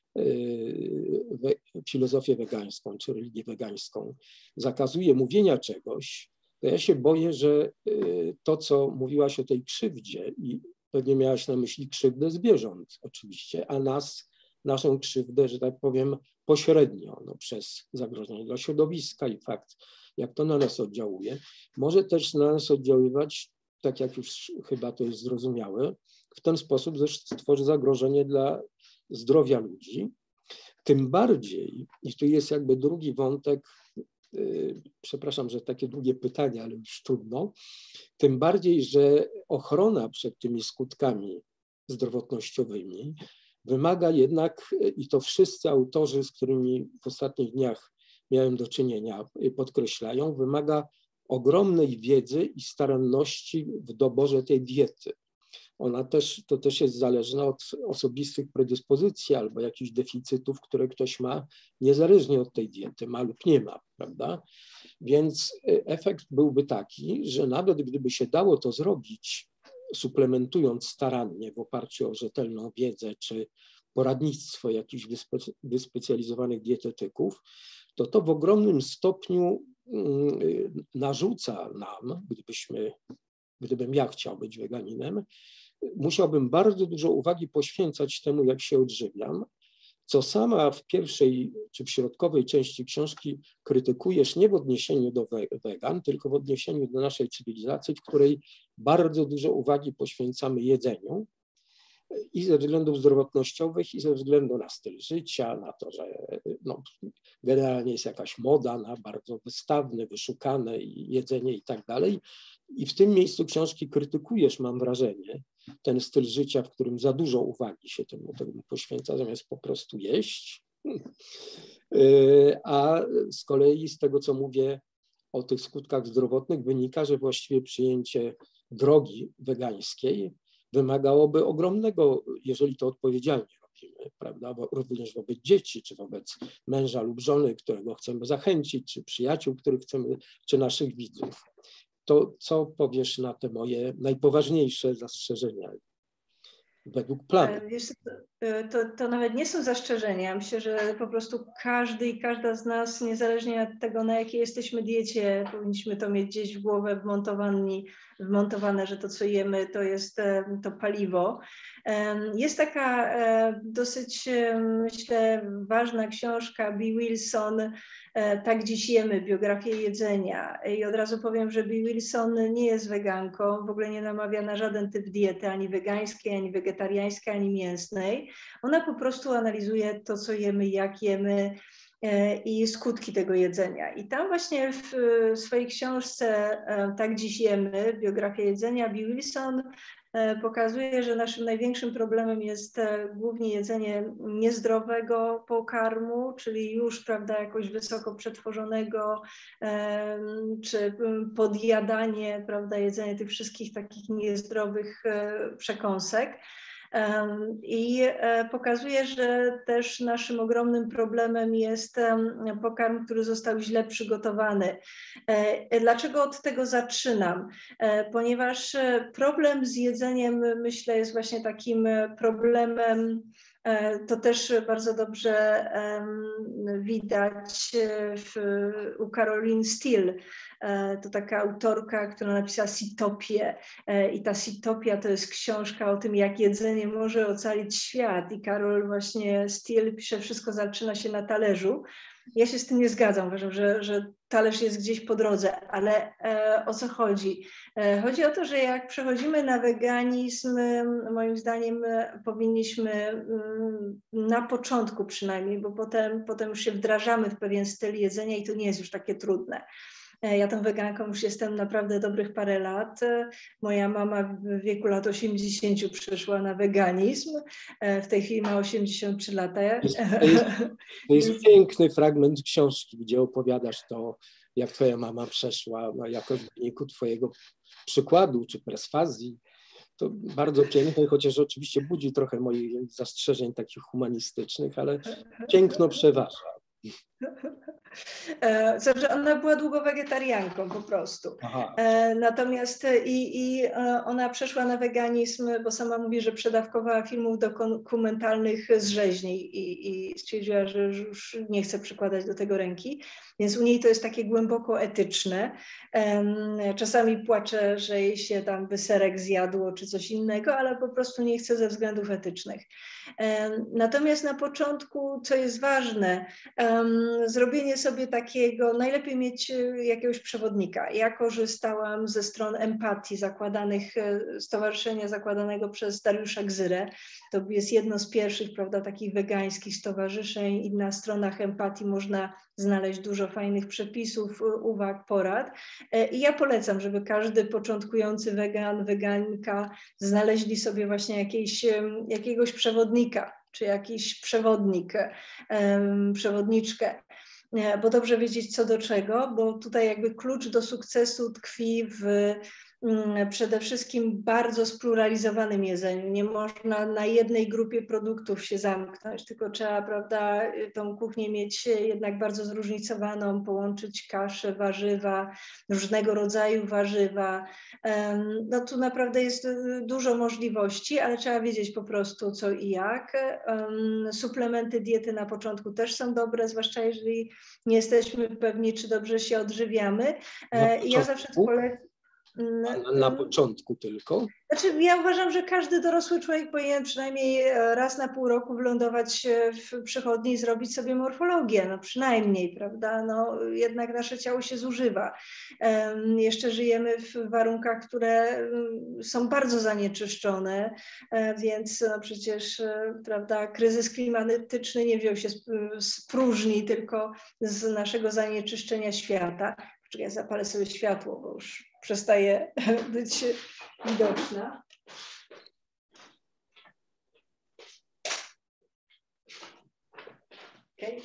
[SPEAKER 1] filozofię wegańską czy religię wegańską zakazuje mówienia czegoś, to ja się boję, że to, co mówiłaś o tej krzywdzie, i pewnie miałaś na myśli krzywdę zwierząt oczywiście, a naszą krzywdę, że tak powiem, pośrednio, no, przez zagrożenie dla środowiska i fakt, jak to na nas oddziałuje, może też na nas oddziaływać, tak jak już chyba to jest zrozumiałe, w ten sposób, że stworzy zagrożenie dla zdrowia ludzi. Tym bardziej, i tu jest jakby drugi wątek, przepraszam, że takie długie pytanie, ale już trudno, tym bardziej, że ochrona przed tymi skutkami zdrowotnościowymi wymaga jednak, i to wszyscy autorzy, z którymi w ostatnich dniach miałem do czynienia, podkreślają, wymaga ogromnej wiedzy i staranności w doborze tej diety. To też jest zależne od osobistych predyspozycji albo jakichś deficytów, które ktoś ma, niezależnie od tej diety, ma lub nie ma, prawda? Więc efekt byłby taki, że nawet gdyby się dało to zrobić, suplementując starannie w oparciu o rzetelną wiedzę czy poradnictwo jakichś wyspecjalizowanych dietetyków, to w ogromnym stopniu narzuca nam, gdybyśmy gdybym ja chciał być weganinem, musiałbym bardzo dużo uwagi poświęcać temu, jak się odżywiam, co sama w pierwszej czy w środkowej części książki krytykujesz nie w odniesieniu do wegan, tylko w odniesieniu do naszej cywilizacji, w której bardzo dużo uwagi poświęcamy jedzeniu i ze względów zdrowotnościowych, i ze względu na styl życia, na to, że no, generalnie jest jakaś moda na bardzo wystawne, wyszukane jedzenie i tak dalej. I w tym miejscu książki krytykujesz, mam wrażenie, ten styl życia, w którym za dużo uwagi się temu poświęca, zamiast po prostu jeść. A z kolei z tego, co mówię o tych skutkach zdrowotnych, wynika, że właściwie przyjęcie drogi wegańskiej wymagałoby ogromnego, jeżeli to odpowiedzialnie robimy, prawda, bo również wobec dzieci, czy wobec męża lub żony, którego chcemy zachęcić, czy przyjaciół, których chcemy, czy naszych widzów. To co powiesz na te moje najpoważniejsze zastrzeżenia według planu?
[SPEAKER 2] Wiesz, to nawet nie są zastrzeżenia. Myślę, że po prostu każdy i każda z nas, niezależnie od tego, na jakiej jesteśmy diecie, powinniśmy to mieć gdzieś w głowę wmontowane, że to, co jemy, to jest to paliwo. Jest taka dosyć, myślę, ważna książka Bee Wilson, Tak dziś jemy, biografię jedzenia. I od razu powiem, że Bee Wilson nie jest weganką, w ogóle nie namawia na żaden typ diety, ani wegańskiej, ani wegetariańskiej, ani mięsnej. Ona po prostu analizuje to, co jemy, jak jemy i skutki tego jedzenia. I tam właśnie w swojej książce Tak dziś jemy, biografia jedzenia, Bee Wilson pokazuje, że naszym największym problemem jest głównie jedzenie niezdrowego pokarmu, czyli już, prawda, jakoś wysoko przetworzonego, czy podjadanie, prawda, jedzenie tych wszystkich takich niezdrowych przekąsek. I pokazuje, że też naszym ogromnym problemem jest pokarm, który został źle przygotowany. Dlaczego od tego zaczynam? Ponieważ problem z jedzeniem, myślę, jest właśnie takim problemem, to też bardzo dobrze widać u Caroline Steele. To taka autorka, która napisała Sitopię, i ta Sitopia to jest książka o tym, jak jedzenie może ocalić świat, i Carol właśnie Steele pisze, wszystko zaczyna się na talerzu. Ja się z tym nie zgadzam, uważam, że talerz jest gdzieś po drodze, ale o co chodzi? Chodzi o to, że jak przechodzimy na weganizm, moim zdaniem powinniśmy na początku przynajmniej, bo potem już się wdrażamy w pewien styl jedzenia i to nie jest już takie trudne. Ja tą weganką już jestem naprawdę dobrych parę lat. Moja mama w wieku lat 80 przeszła na weganizm. W tej chwili ma 83 lata.
[SPEAKER 1] To jest piękny fragment książki, gdzie opowiadasz to, jak twoja mama przeszła, no, jako w wyniku twojego przykładu czy perswazji. To bardzo piękne, chociaż oczywiście budzi trochę moich zastrzeżeń takich humanistycznych, ale piękno przeważa.
[SPEAKER 2] Znaczy, ona była długo wegetarianką po prostu. Natomiast ona przeszła na weganizm, bo sama mówi, że przedawkowała filmów dokumentalnych z rzeźni i stwierdziła, że już nie chce przykładać do tego ręki. Więc u niej to jest takie głęboko etyczne. Czasami płacze, że jej się tam wyserek zjadło czy coś innego, ale po prostu nie chce ze względów etycznych. Natomiast na początku, co jest ważne, zrobienie sobie takiego, najlepiej mieć jakiegoś przewodnika. Ja korzystałam ze stron empatii stowarzyszenia zakładanego przez Dariusza Gzyrę. To jest jedno z pierwszych, prawda, takich wegańskich stowarzyszeń i na stronach empatii można znaleźć dużo fajnych przepisów, uwag, porad. I ja polecam, żeby każdy początkujący wegan, weganka znaleźli sobie właśnie jakiegoś przewodnika, czy jakiś przewodnik, przewodniczkę, bo dobrze wiedzieć co do czego, bo tutaj jakby klucz do sukcesu tkwi w przede wszystkim bardzo spluralizowanym jedzeniu. Nie można na jednej grupie produktów się zamknąć, tylko trzeba, prawda, tą kuchnię mieć jednak bardzo zróżnicowaną, połączyć kasze, warzywa, różnego rodzaju warzywa. No tu naprawdę jest dużo możliwości, ale trzeba wiedzieć po prostu co i jak. Suplementy diety na początku też są dobre, zwłaszcza jeżeli nie jesteśmy pewni, czy dobrze się odżywiamy. I ja zawsze polecam.
[SPEAKER 1] Na początku tylko?
[SPEAKER 2] Znaczy, ja uważam, że każdy dorosły człowiek powinien przynajmniej raz na pół roku wylądować w przychodni i zrobić sobie morfologię, no przynajmniej, prawda? No, jednak nasze ciało się zużywa. Jeszcze żyjemy w warunkach, które są bardzo zanieczyszczone, więc no przecież, prawda, kryzys klimatyczny nie wziął się z próżni, tylko z naszego zanieczyszczenia świata. Poczekaj, ja zapalę sobie światło, bo już przestaje być widoczna. Okay.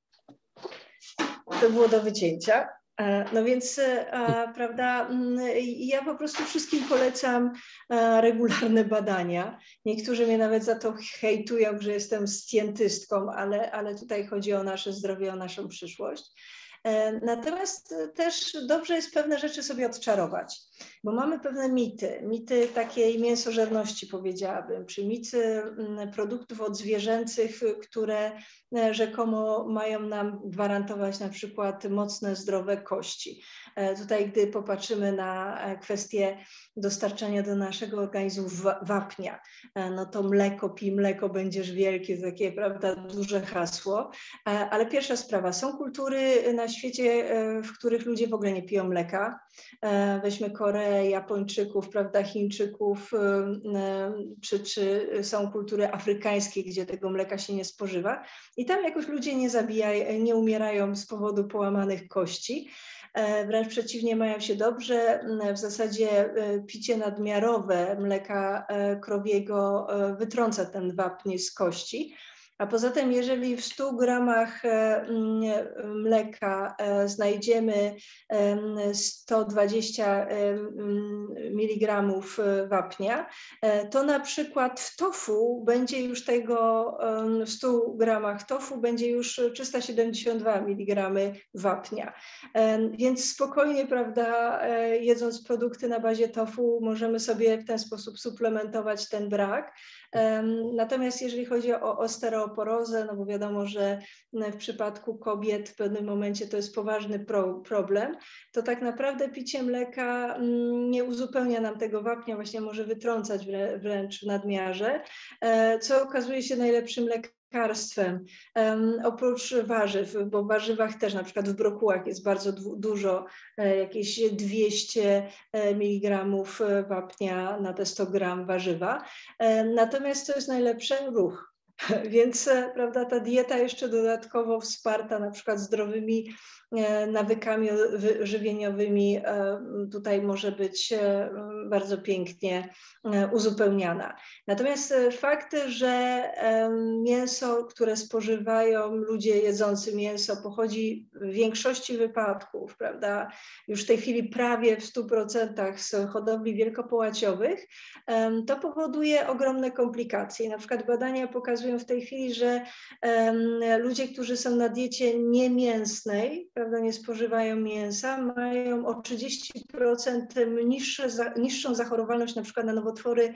[SPEAKER 2] To było do wycięcia. No więc, prawda, ja po prostu wszystkim polecam regularne badania. Niektórzy mnie nawet za to hejtują, że jestem scjentystką, ale tutaj chodzi o nasze zdrowie, o naszą przyszłość. Natomiast też dobrze jest pewne rzeczy sobie odczarować, bo mamy pewne mity takiej mięsożerności, powiedziałabym, czy mity produktów odzwierzęcych, które rzekomo mają nam gwarantować na przykład mocne, zdrowe kości. Tutaj, gdy popatrzymy na kwestię dostarczania do naszego organizmu wapnia, no to mleko, pij mleko, będziesz wielki, takie, prawda, duże hasło. Ale pierwsza sprawa, są kultury na świecie, w których ludzie w ogóle nie piją mleka. Weźmy Koreę, Japończyków, prawda, Chińczyków, czy są kultury afrykańskie, gdzie tego mleka się nie spożywa. I tam jakoś ludzie nie umierają z powodu połamanych kości. Wręcz przeciwnie, mają się dobrze. W zasadzie picie nadmiarowe mleka krowiego wytrąca ten wapń z kości. A poza tym, jeżeli w 100 gramach mleka znajdziemy 120 mg wapnia, to na przykład w tofu będzie już w 100 gramach tofu będzie już 372 mg wapnia. Więc spokojnie, prawda, jedząc produkty na bazie tofu, możemy sobie w ten sposób suplementować ten brak. Natomiast jeżeli chodzi o osteoporozę, no bo wiadomo, że w przypadku kobiet w pewnym momencie to jest poważny problem, to tak naprawdę picie mleka nie uzupełnia nam tego wapnia, właśnie może wytrącać wręcz w nadmiarze, co okazuje się najlepszym lekarstwem. Oprócz warzyw, bo w warzywach też, na przykład w brokułach jest bardzo dużo, jakieś 200 mg wapnia na te 100 gram warzywa. Natomiast co jest najlepsze? Ruch. Więc, prawda, ta dieta jeszcze dodatkowo wsparta na przykład zdrowymi nawykami żywieniowymi tutaj może być bardzo pięknie uzupełniana. Natomiast fakt, że mięso, które spożywają ludzie jedzący mięso, pochodzi w większości wypadków, prawda, już w tej chwili prawie w 100% z hodowli wielkopołaciowych, to powoduje ogromne komplikacje. Na przykład badania pokazują w tej chwili, że ludzie, którzy są na diecie niemięsnej, prawda, nie spożywają mięsa, mają o 30% niższą zachorowalność na przykład na nowotwory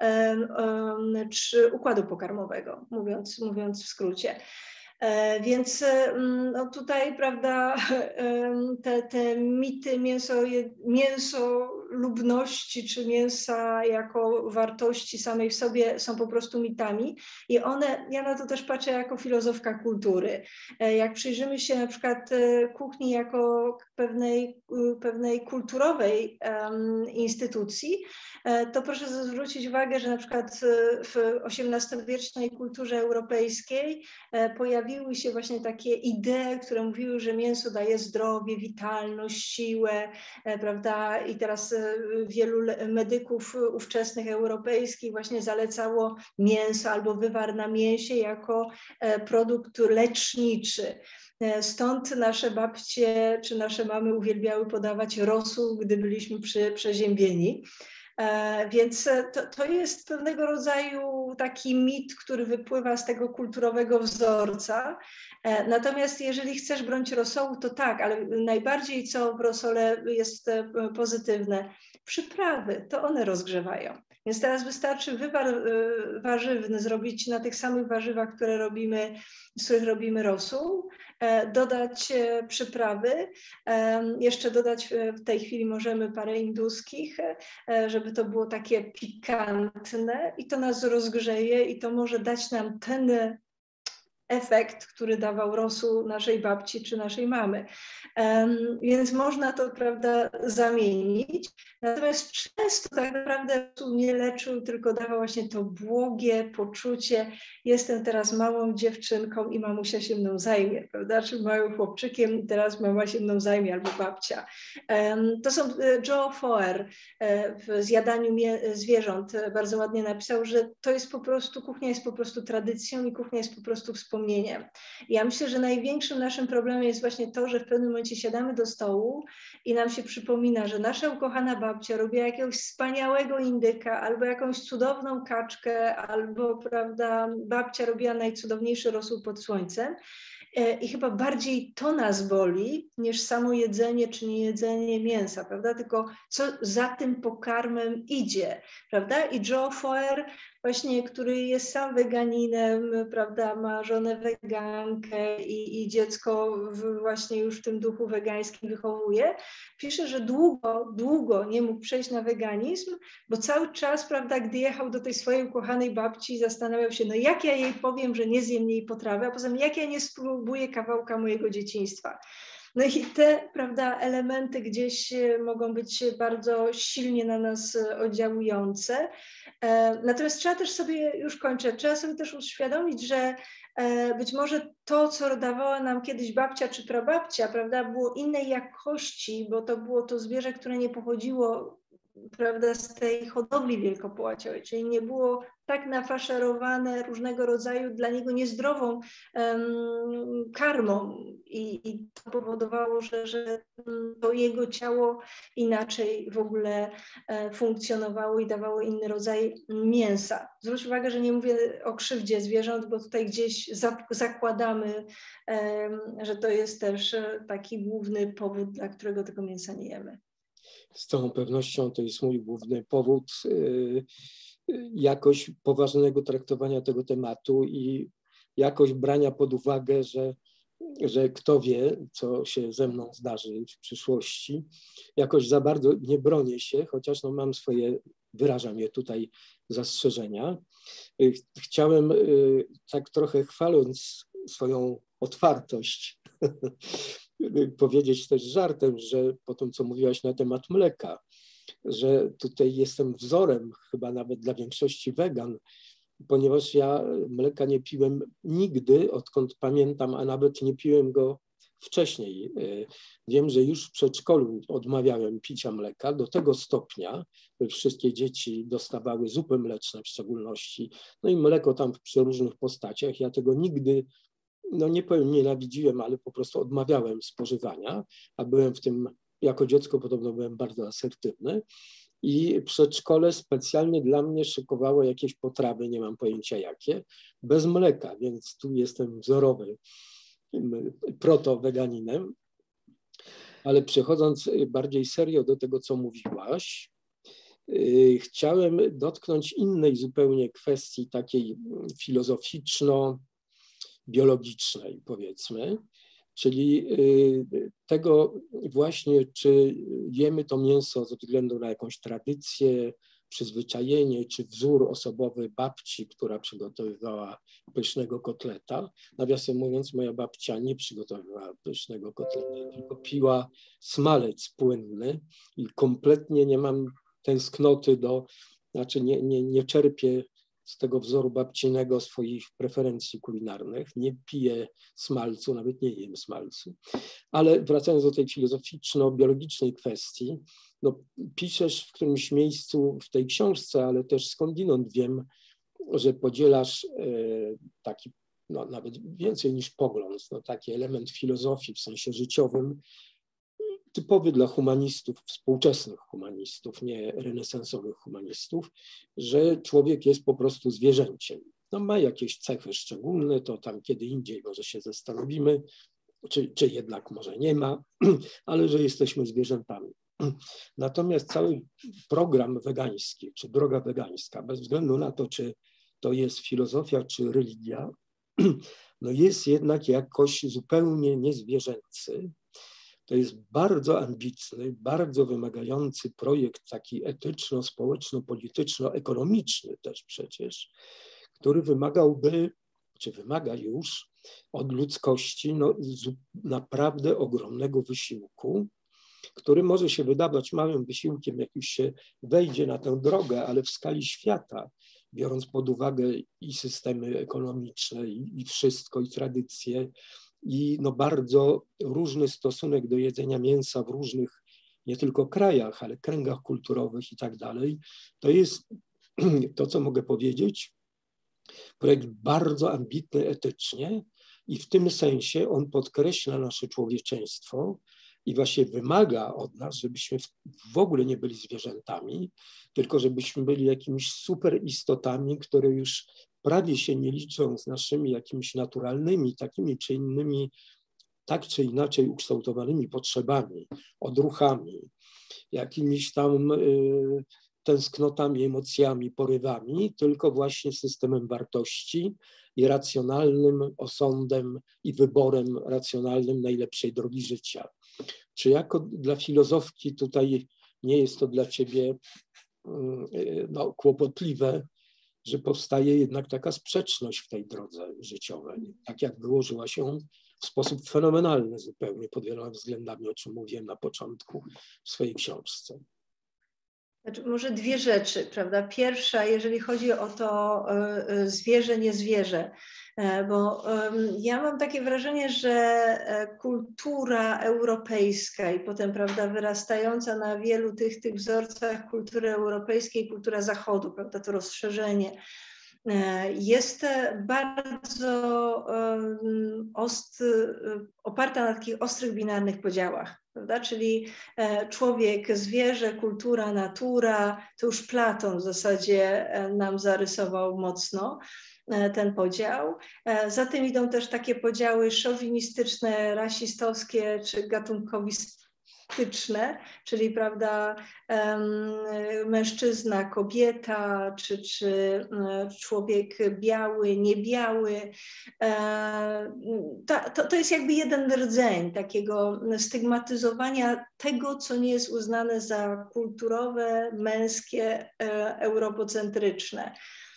[SPEAKER 2] czy układu pokarmowego, mówiąc w skrócie. Więc no tutaj, prawda, te mity mięsolubności czy mięsa jako wartości samej w sobie są po prostu mitami i ja na to też patrzę jako filozofka kultury. Jak przyjrzymy się na przykład kuchni jako pewnej kulturowej instytucji, to proszę zwrócić uwagę, że na przykład w XVIII-wiecznej kulturze europejskiej pojawiły się właśnie takie idee, które mówiły, że mięso daje zdrowie, witalność, siłę, prawda? I teraz wielu medyków ówczesnych europejskich właśnie zalecało mięso albo wywar na mięsie jako produkt leczniczy. Stąd nasze babcie czy nasze mamy uwielbiały podawać rosół, gdy byliśmy przeziębieni. Więc to jest pewnego rodzaju taki mit, który wypływa z tego kulturowego wzorca. Natomiast jeżeli chcesz bronić rosołu, to tak, ale najbardziej co w rosole jest pozytywne, przyprawy, to one rozgrzewają. Więc teraz wystarczy wywar warzywny zrobić na tych samych warzywach, z których robimy rosół dodać przyprawy, jeszcze dodać w tej chwili możemy parę induskich, żeby to było takie pikantne i to nas rozgrzeje i to może dać nam ten efekt, który dawał rosół naszej babci czy naszej mamy. Więc można to, prawda, zamienić. Natomiast często tak naprawdę rosół nie leczył, tylko dawał właśnie to błogie poczucie, jestem teraz małą dziewczynką i mamusia się mną zajmie, prawda, czy małym chłopczykiem i teraz mama się mną zajmie albo babcia. To są Joe Foer w Zjadaniu zwierząt bardzo ładnie napisał, że to jest po prostu, kuchnia jest po prostu tradycją i kuchnia jest po prostu wspomnieniem. Ja myślę, że największym naszym problemem jest właśnie to, że w pewnym momencie siadamy do stołu i nam się przypomina, że nasza ukochana babcia robiła jakiegoś wspaniałego indyka albo jakąś cudowną kaczkę, albo, prawda, babcia robiła najcudowniejszy rosół pod słońcem. I chyba bardziej to nas boli niż samo jedzenie czy niejedzenie mięsa, prawda? Tylko co za tym pokarmem idzie, prawda? I Joe Foer właśnie, który jest sam weganinem, prawda, ma żonę wegankę i dziecko właśnie już w tym duchu wegańskim wychowuje, pisze, że długo nie mógł przejść na weganizm, bo cały czas, prawda, gdy jechał do tej swojej ukochanej babci, zastanawiał się, no jak ja jej powiem, że nie zjem jej potrawy, a poza tym jak ja nie spróbuję kawałka mojego dzieciństwa. No i te, prawda, elementy gdzieś mogą być bardzo silnie na nas oddziałujące. Natomiast trzeba też sobie, już kończę, trzeba sobie też uświadomić, że być może to, co dawała nam kiedyś babcia czy prababcia, prawda, było innej jakości, bo to było to zwierzę, które nie pochodziło, prawda, z tej hodowli wielkopłaciowej, czyli nie było tak nafaszerowane różnego rodzaju dla niego niezdrową karmą i to powodowało, że to jego ciało inaczej w ogóle funkcjonowało i dawało inny rodzaj mięsa. Zwróć uwagę, że nie mówię o krzywdzie zwierząt, bo tutaj gdzieś zakładamy, że to jest też taki główny powód, dla którego tego mięsa nie jemy.
[SPEAKER 1] Z całą pewnością to jest mój główny powód jakoś poważnego traktowania tego tematu i jakoś brania pod uwagę, że kto wie, co się ze mną zdarzy w przyszłości. Jakoś za bardzo nie bronię się, chociaż no mam swoje, wyrażam je tutaj, zastrzeżenia. Chciałem tak trochę chwaląc swoją otwartość powiedzieć też żartem, że po tym, co mówiłaś na temat mleka, że tutaj jestem wzorem chyba nawet dla większości wegan, ponieważ ja mleka nie piłem nigdy, odkąd pamiętam, a nawet nie piłem go wcześniej. Wiem, że już w przedszkolu odmawiałem picia mleka do tego stopnia, że wszystkie dzieci dostawały zupy mleczne w szczególności, no i mleko tam w przeróżnych postaciach. Ja tego nigdy, no nie powiem nienawidziłem, ale po prostu odmawiałem spożywania, a byłem w tym, jako dziecko podobno byłem bardzo asertywny. I przedszkole specjalnie dla mnie szykowało jakieś potrawy, nie mam pojęcia jakie, bez mleka, więc tu jestem wzorowy proto-weganinem. Ale przechodząc bardziej serio do tego, co mówiłaś, chciałem dotknąć innej zupełnie kwestii takiej filozoficzno-biologicznej, powiedzmy, czyli tego właśnie, czy jemy to mięso ze względu na jakąś tradycję, przyzwyczajenie, czy wzór osobowy babci, która przygotowywała pysznego kotleta. Nawiasem mówiąc, moja babcia nie przygotowywała pysznego kotleta, tylko piła smalec płynny i kompletnie nie mam tęsknoty znaczy nie czerpię z tego wzoru babcinego swoich preferencji kulinarnych. Nie piję smalcu, nawet nie jem smalcu. Ale wracając do tej filozoficzno-biologicznej kwestii, no, piszesz w którymś miejscu w tej książce, ale też skądinąd wiem, że podzielasz taki, no, nawet więcej niż pogląd, no, taki element filozofii w sensie życiowym, typowy dla humanistów, współczesnych humanistów, nie renesansowych humanistów, że człowiek jest po prostu zwierzęciem. No, ma jakieś cechy szczególne, to tam kiedy indziej może się zastanowimy, czy jednak może nie ma, ale że jesteśmy zwierzętami. Natomiast cały program wegański, czy droga wegańska, bez względu na to, czy to jest filozofia, czy religia, no jest jednak jakoś zupełnie niezwierzęcy. To jest bardzo ambitny, bardzo wymagający projekt taki etyczno-społeczno-polityczno-ekonomiczny też przecież, który wymagałby, czy wymaga już od ludzkości no, naprawdę ogromnego wysiłku, który może się wydawać małym wysiłkiem, jak już się wejdzie na tę drogę, ale w skali świata, biorąc pod uwagę i systemy ekonomiczne, i wszystko, i tradycje, i no bardzo różny stosunek do jedzenia mięsa w różnych nie tylko krajach, ale kręgach kulturowych i tak dalej, to jest to, co mogę powiedzieć, projekt bardzo ambitny etycznie i w tym sensie on podkreśla nasze człowieczeństwo i właśnie wymaga od nas, żebyśmy w ogóle nie byli zwierzętami, tylko żebyśmy byli jakimiś super istotami, które już prawie się nie liczą z naszymi jakimiś naturalnymi, takimi czy innymi, tak czy inaczej ukształtowanymi potrzebami, odruchami, jakimiś tam tęsknotami, emocjami, porywami, tylko właśnie systemem wartości i racjonalnym osądem i wyborem racjonalnym najlepszej drogi życia. Czy jako dla filozofki tutaj nie jest to dla ciebie no, kłopotliwe, że powstaje jednak taka sprzeczność w tej drodze życiowej, tak jak wyłożyła się w sposób fenomenalny zupełnie pod wieloma względami, o czym mówiłem na początku w swojej książce.
[SPEAKER 2] Znaczy, może dwie rzeczy, prawda? Pierwsza, jeżeli chodzi o to zwierzę, nie zwierzę, bo ja mam takie wrażenie, że kultura europejska i potem, prawda, wyrastająca na wielu tych wzorcach kultury europejskiej, kultura Zachodu, prawda, to rozszerzenie, jest bardzo oparta na takich ostrych, binarnych podziałach, prawda? Czyli człowiek, zwierzę, kultura, natura, to już Platon w zasadzie nam zarysował mocno ten podział. Za tym idą też takie podziały szowinistyczne, rasistowskie czy gatunkowistyczne, czyli prawda, mężczyzna, kobieta, czy człowiek biały, niebiały. To jest jakby jeden rdzeń takiego stygmatyzowania tego, co nie jest uznane za kulturowe, męskie, europocentryczne.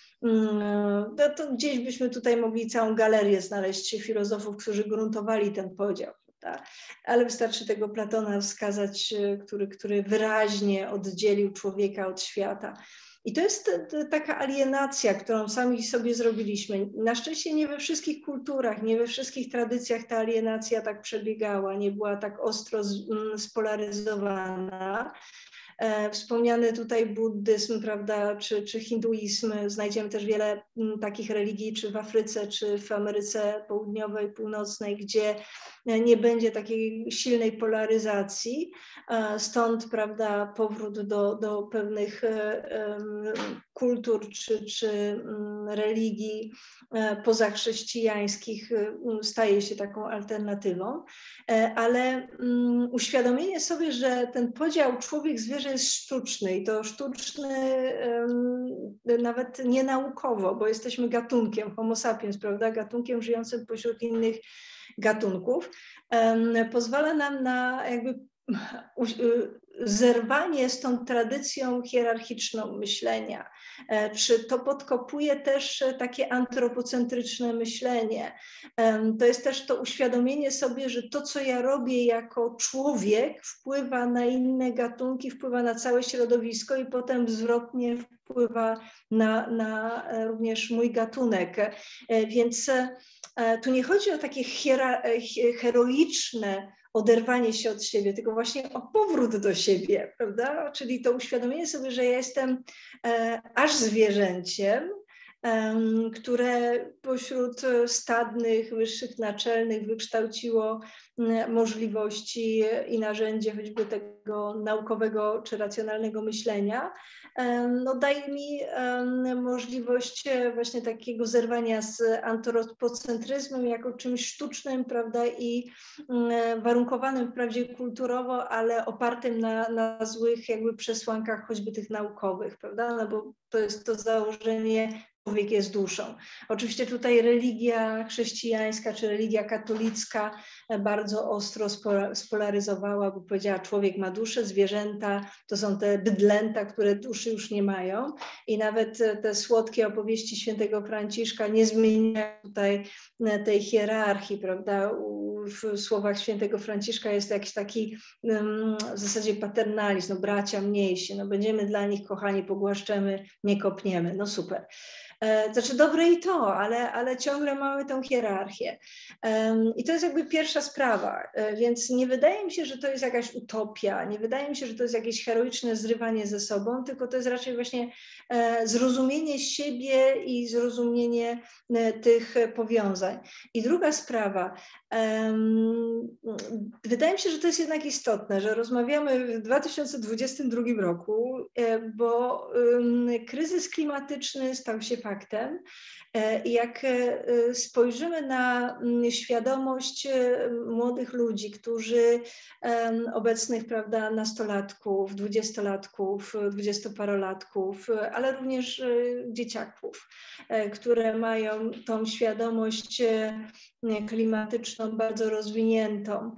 [SPEAKER 2] To gdzieś byśmy tutaj mogli całą galerię znaleźć filozofów, którzy gruntowali ten podział. Ale wystarczy tego Platona wskazać, który wyraźnie oddzielił człowieka od świata. I to jest taka alienacja, którą sami sobie zrobiliśmy. Na szczęście nie we wszystkich kulturach, nie we wszystkich tradycjach ta alienacja tak przebiegała, nie była tak ostro spolaryzowana. Wspomniany tutaj buddyzm, prawda, czy hinduizm, znajdziemy też wiele takich religii, czy w Afryce, czy w Ameryce Południowej, Północnej, gdzie nie będzie takiej silnej polaryzacji, stąd, prawda, powrót do pewnych kultur czy religii pozachrześcijańskich staje się taką alternatywą, ale uświadomienie sobie, że ten podział człowiek-zwierzę jest sztuczny i to sztuczny nawet nie naukowo, bo jesteśmy gatunkiem, homo sapiens, prawda, gatunkiem żyjącym pośród innych gatunków, pozwala nam na jakby zerwanie z tą tradycją hierarchiczną myślenia. Czy to podkopuje też takie antropocentryczne myślenie? To jest też to uświadomienie sobie, że to, co ja robię jako człowiek, wpływa na inne gatunki, wpływa na całe środowisko i potem zwrotnie wpływa na również mój gatunek. Więc tu nie chodzi o takie heroiczne oderwanie się od siebie, tylko właśnie o powrót do siebie, prawda? Czyli to uświadomienie sobie, że ja jestem aż zwierzęciem, które pośród stadnych, wyższych naczelnych wykształciło możliwości i narzędzie choćby tego naukowego czy racjonalnego myślenia, no daje mi możliwość właśnie takiego zerwania z antropocentryzmem jako czymś sztucznym, prawda, i warunkowanym wprawdzie kulturowo, ale opartym na złych jakby przesłankach choćby tych naukowych, prawda, no bo to jest to założenie człowiek jest duszą. Oczywiście tutaj religia chrześcijańska czy religia katolicka bardzo ostro spolaryzowała, bo powiedziała, człowiek ma duszę, zwierzęta to są te bydlęta, które duszy już nie mają i nawet te słodkie opowieści świętego Franciszka nie zmieniają tutaj tej hierarchii, prawda? W słowach świętego Franciszka jest jakiś taki w zasadzie paternalizm, no bracia mniejsi, no będziemy dla nich kochani, pogłaszczemy, nie kopniemy, no super. Znaczy dobre i to, ale ciągle mamy tą hierarchię. I to jest jakby pierwsza sprawa, więc nie wydaje mi się, że to jest jakaś utopia, nie wydaje mi się, że to jest jakieś heroiczne zrywanie ze sobą, tylko to jest raczej właśnie zrozumienie siebie i zrozumienie tych powiązań. I druga sprawa, wydaje mi się, że to jest jednak istotne, że rozmawiamy w 2022 roku, bo kryzys klimatyczny stał się faktem. I jak spojrzymy na świadomość młodych ludzi, którzy obecnych, prawda, nastolatków, dwudziestolatków, dwudziestoparolatków, ale również dzieciaków, które mają tą świadomość klimatyczną bardzo rozwiniętą,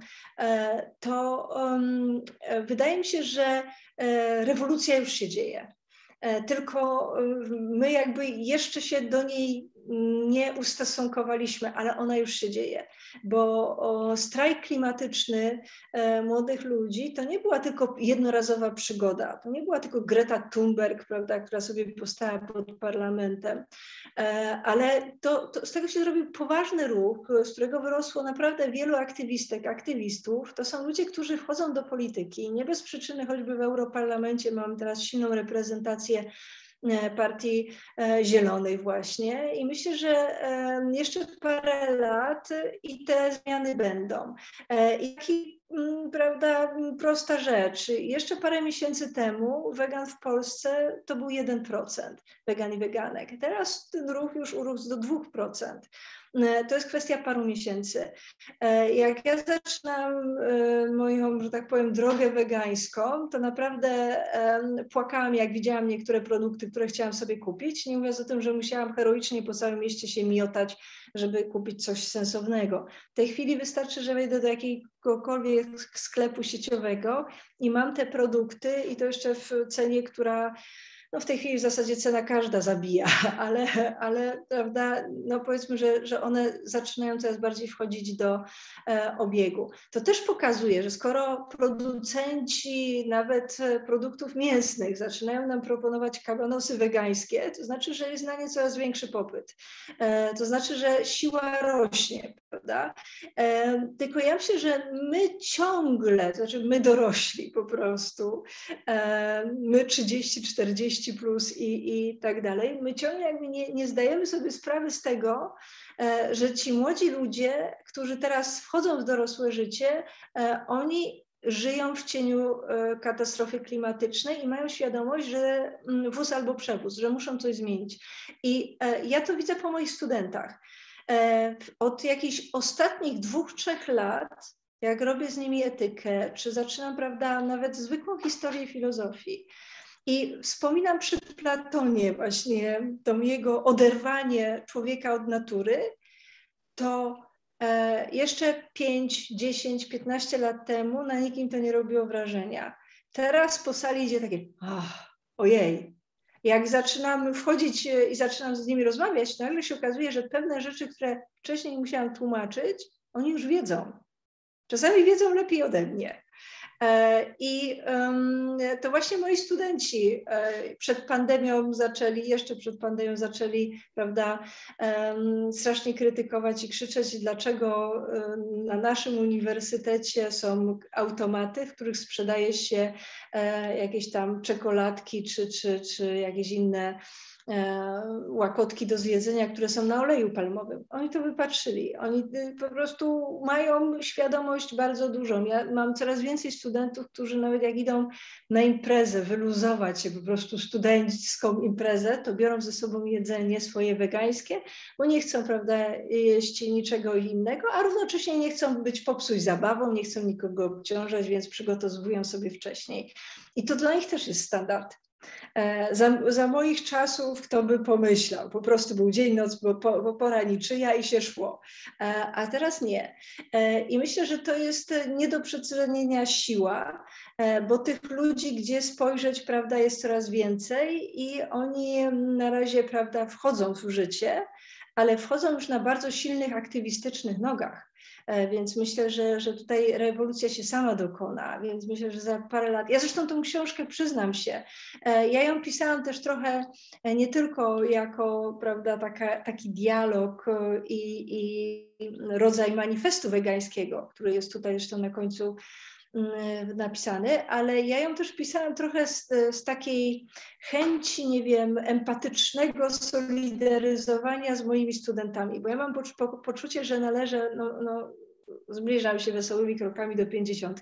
[SPEAKER 2] to wydaje mi się, że rewolucja już się dzieje. Tylko my jakby jeszcze się do niej nie ustosunkowaliśmy, ale ona już się dzieje, bo strajk klimatyczny młodych ludzi to nie była tylko jednorazowa przygoda, to nie była tylko Greta Thunberg, prawda, która sobie postała pod parlamentem, ale z tego się zrobił poważny ruch, z którego wyrosło naprawdę wielu aktywistek, aktywistów. To są ludzie, którzy wchodzą do polityki, nie bez przyczyny, choćby w Europarlamencie mamy teraz silną reprezentację Partii Zielonej właśnie i myślę, że jeszcze parę lat i te zmiany będą. I prawda, prosta rzecz. Jeszcze parę miesięcy temu wegan w Polsce to był 1% wegan i weganek. Teraz ten ruch już urósł do 2%. To jest kwestia paru miesięcy. Jak ja zaczynam moją, że tak powiem, drogę wegańską, to naprawdę płakałam, jak widziałam niektóre produkty, które chciałam sobie kupić, nie mówiąc o tym, że musiałam heroicznie po całym mieście się miotać, żeby kupić coś sensownego. W tej chwili wystarczy, że wejdę do jakiegokolwiek sklepu sieciowego i mam te produkty i to jeszcze w cenie, która no w tej chwili w zasadzie cena każda zabija, ale prawda, no powiedzmy, że one zaczynają coraz bardziej wchodzić do obiegu. To też pokazuje, że skoro producenci nawet produktów mięsnych zaczynają nam proponować kabanosy wegańskie, to znaczy, że jest na nie coraz większy popyt. To znaczy, że siła rośnie, prawda? Tylko ja myślę, że my ciągle, to znaczy my dorośli po prostu, my 30, 40 plus i tak dalej, my ciągle jakby nie zdajemy sobie sprawy z tego, że ci młodzi ludzie, którzy teraz wchodzą w dorosłe życie, oni żyją w cieniu katastrofy klimatycznej i mają świadomość, że wóz albo przewóz, że muszą coś zmienić. I ja to widzę po moich studentach. Od jakichś ostatnich 2-3 lat, jak robię z nimi etykę, czy zaczynam, prawda, nawet zwykłą historię filozofii i wspominam przy Platonie właśnie to jego oderwanie człowieka od natury, to jeszcze 5, 10, 15 lat temu na nikim to nie robiło wrażenia. Teraz po sali idzie takie, ojej. Jak zaczynam wchodzić i zaczynam z nimi rozmawiać, to nagle się okazuje, że pewne rzeczy, które wcześniej musiałam tłumaczyć, oni już wiedzą. Czasami wiedzą lepiej ode mnie. I to właśnie moi studenci jeszcze przed pandemią zaczęli, prawda, strasznie krytykować i krzyczeć, dlaczego na naszym uniwersytecie są automaty, w których sprzedaje się jakieś tam czekoladki czy jakieś inne łakotki do zjedzenia, które są na oleju palmowym. Oni to wypatrzyli. Oni po prostu mają świadomość bardzo dużą. Ja mam coraz więcej studentów, którzy nawet jak idą na imprezę, wyluzować się, po prostu studencką imprezę, to biorą ze sobą jedzenie swoje wegańskie, bo nie chcą, prawda, jeść niczego innego, a równocześnie nie chcą być popsuć zabawą, nie chcą nikogo obciążać, więc przygotowują sobie wcześniej. I to dla nich też jest standard. Za moich czasów kto by pomyślał, po prostu był dzień, noc, bo pora niczyja i się szło, a teraz nie. I myślę, że to jest nie do przecenienia siła, bo tych ludzi, gdzie spojrzeć, prawda, jest coraz więcej i oni na razie, prawda, wchodzą w życie, ale wchodzą już na bardzo silnych, aktywistycznych nogach. Więc myślę, że tutaj rewolucja się sama dokona, więc myślę, że za parę lat, ja zresztą tą książkę, przyznam się, ja ją pisałam też trochę nie tylko jako, prawda, taki dialog i rodzaj manifestu wegańskiego, który jest tutaj zresztą na końcu napisany, ale ja ją też pisałam trochę z takiej chęci, nie wiem, empatycznego solidaryzowania z moimi studentami, bo ja mam poczucie, że należę, zbliżam się wesołymi krokami do 50,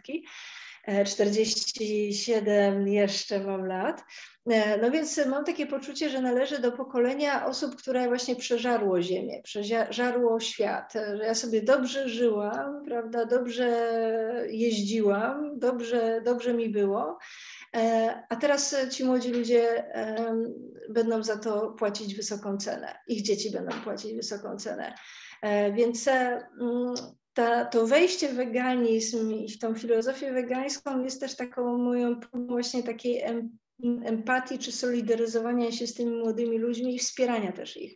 [SPEAKER 2] 47 jeszcze mam lat. No więc mam takie poczucie, że należę do pokolenia osób, które właśnie przeżarło ziemię, przeżarło świat. Że ja sobie dobrze żyłam, prawda, dobrze jeździłam, dobrze mi było, a teraz ci młodzi ludzie będą za to płacić wysoką cenę. Ich dzieci będą płacić wysoką cenę. Więc to wejście w weganizm i w tą filozofię wegańską jest też taką moją właśnie takiej empatii czy solidaryzowania się z tymi młodymi ludźmi i wspierania też ich.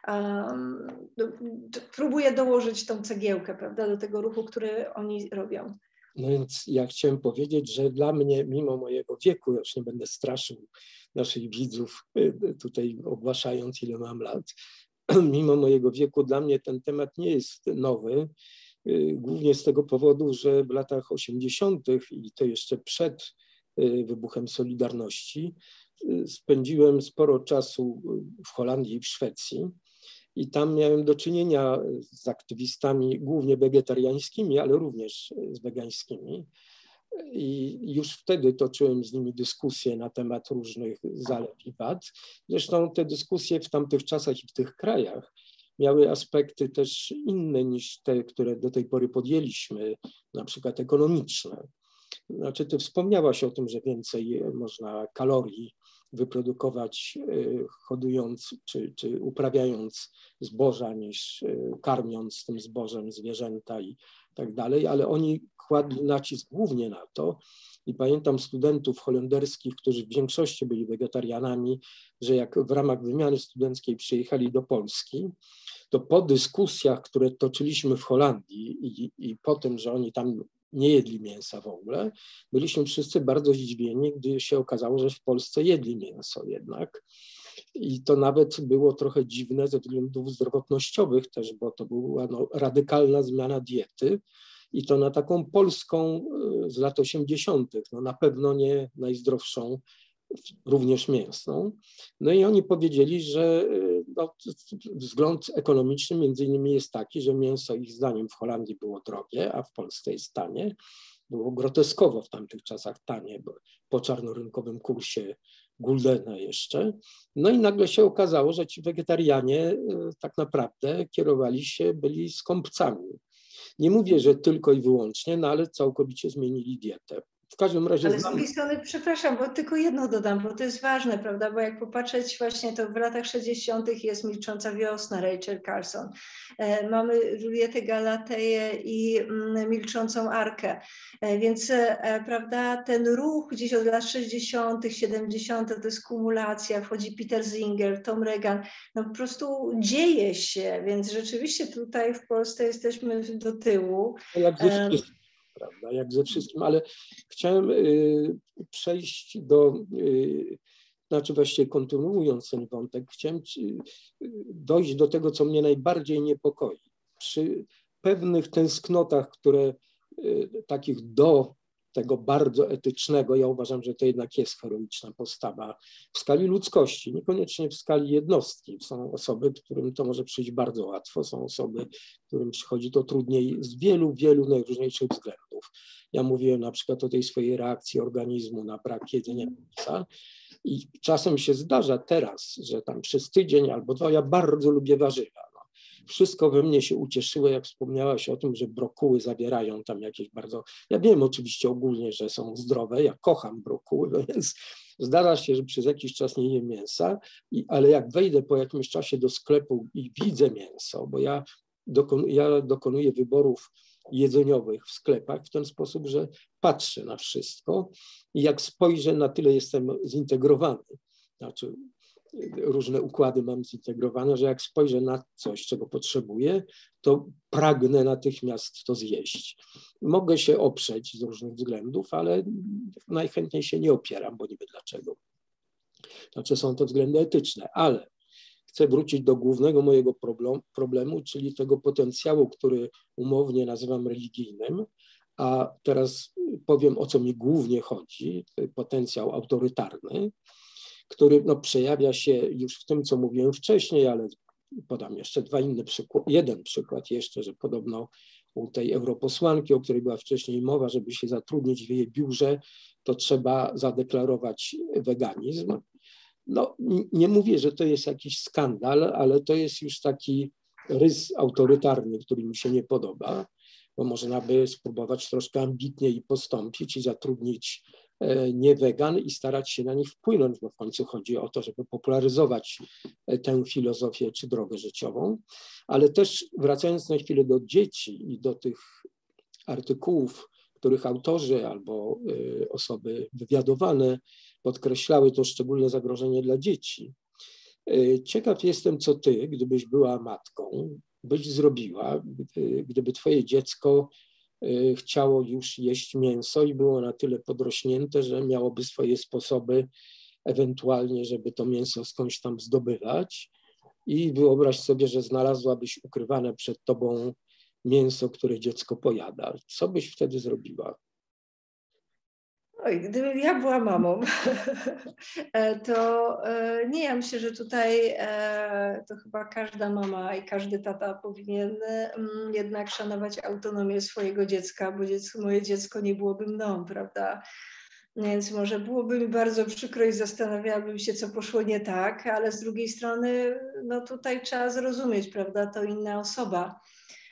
[SPEAKER 2] Próbuję dołożyć tą cegiełkę, prawda, do tego ruchu, który oni robią.
[SPEAKER 1] No więc ja chciałem powiedzieć, że dla mnie, mimo mojego wieku, już nie będę straszył naszych widzów tutaj ogłaszając, ile mam lat, mimo mojego wieku dla mnie ten temat nie jest nowy, głównie z tego powodu, że w latach 80. i to jeszcze przed wybuchem Solidarności spędziłem sporo czasu w Holandii i w Szwecji i tam miałem do czynienia z aktywistami głównie wegetariańskimi, ale również z wegańskimi. I już wtedy toczyłem z nimi dyskusje na temat różnych zalet i wad. Zresztą te dyskusje w tamtych czasach i w tych krajach miały aspekty też inne niż te, które do tej pory podjęliśmy, na przykład ekonomiczne. Znaczy, ty wspomniałaś o tym, że więcej można kalorii wyprodukować hodując czy uprawiając zboża niż karmiąc tym zbożem zwierzęta i tak dalej, ale oni kładli nacisk głównie na to i pamiętam studentów holenderskich, którzy w większości byli wegetarianami, że jak w ramach wymiany studenckiej przyjechali do Polski, to po dyskusjach, które toczyliśmy w Holandii i po tym, że oni tam nie jedli mięsa w ogóle, byliśmy wszyscy bardzo zdziwieni, gdy się okazało, że w Polsce jedli mięso jednak. I to nawet było trochę dziwne ze względów zdrowotnościowych też, bo to była radykalna zmiana diety i to na taką polską z lat 80., na pewno nie najzdrowszą, również mięsną. No i oni powiedzieli, że wzgląd ekonomiczny między innymi jest taki, że mięso ich zdaniem w Holandii było drogie, a w Polsce jest tanie. Było groteskowo w tamtych czasach tanie, bo po czarnorynkowym kursie Guldena jeszcze. No i nagle się okazało, że ci wegetarianie tak naprawdę byli skąpcami. Nie mówię, że tylko i wyłącznie, no ale całkowicie zmienili dietę. W każdym razie...
[SPEAKER 2] Ale z drugiej strony, przepraszam, bo tylko jedno dodam, bo to jest ważne, prawda, bo jak popatrzeć właśnie, to w latach 60. jest Milcząca wiosna, Rachel Carson. Mamy Julietę Galateję i Milczącą Arkę. Więc, prawda, ten ruch gdzieś od lat 60., 70. to jest kumulacja, wchodzi Peter Singer, Tom Regan, no po prostu dzieje się, więc rzeczywiście tutaj w Polsce jesteśmy do tyłu.
[SPEAKER 1] Prawda, jak ze wszystkim, ale chciałem przejść do, znaczy właściwie kontynuując ten wątek, chciałem dojść do tego, co mnie najbardziej niepokoi. Przy pewnych tęsknotach, które takich do tego bardzo etycznego, ja uważam, że to jednak jest heroiczna postawa w skali ludzkości, niekoniecznie w skali jednostki. Są osoby, którym to może przyjść bardzo łatwo, są osoby, którym przychodzi to trudniej z wielu, wielu najróżniejszych względów. Ja mówiłem na przykład o tej swojej reakcji organizmu na brak jedzenia mięsa i czasem się zdarza teraz, że tam przez tydzień albo dwa ja bardzo lubię warzywa. Wszystko we mnie się ucieszyło, jak wspomniałaś o tym, że brokuły zawierają tam jakieś bardzo... Ja wiem oczywiście ogólnie, że są zdrowe, ja kocham brokuły, więc Zdarza się, że przez jakiś czas nie jem mięsa, ale jak wejdę po jakimś czasie do sklepu i widzę mięso, bo ja dokonuję wyborów jedzeniowych w sklepach w ten sposób, że patrzę na wszystko i jak spojrzę, na tyle jestem zintegrowany, znaczy różne układy mam zintegrowane, że jak spojrzę na coś, czego potrzebuję, to pragnę natychmiast to zjeść. Mogę się oprzeć z różnych względów, ale najchętniej się nie opieram, bo niby dlaczego. Znaczy są to względy etyczne, ale chcę wrócić do głównego mojego problemu, czyli tego potencjału, który umownie nazywam religijnym, a teraz powiem, o co mi głównie chodzi, potencjał autorytarny, który przejawia się już w tym, co mówiłem wcześniej, ale podam jeszcze jeden przykład jeszcze, że podobno u tej europosłanki, o której była wcześniej mowa, żeby się zatrudnić w jej biurze, to trzeba zadeklarować weganizm. No, nie mówię, że to jest jakiś skandal, ale to jest już taki rys autorytarny, który mi się nie podoba, bo można by spróbować troszkę ambitniej postąpić i zatrudnić nie wegan i starać się na nich wpłynąć, bo w końcu chodzi o to, żeby popularyzować tę filozofię czy drogę życiową. Ale też wracając na chwilę do dzieci i do tych artykułów, których autorzy albo osoby wywiadowane podkreślały to szczególne zagrożenie dla dzieci. Ciekaw jestem, co ty, gdybyś była matką, byś zrobiła, gdyby twoje dziecko chciało już jeść mięso i było na tyle podrośnięte, że miałoby swoje sposoby ewentualnie, żeby to mięso skądś tam zdobywać. I wyobraź sobie, że znalazłabyś ukrywane przed tobą mięso, które dziecko pojada. Co byś wtedy zrobiła?
[SPEAKER 2] Oj, gdybym ja była mamą, to nie, ja myślę, że tutaj to chyba każda mama i każdy tata powinien jednak szanować autonomię swojego dziecka, bo moje dziecko nie byłoby mną, prawda? Więc może byłoby mi bardzo przykro i zastanawiałabym się, co poszło nie tak, ale z drugiej strony, no tutaj trzeba zrozumieć, prawda, to inna osoba.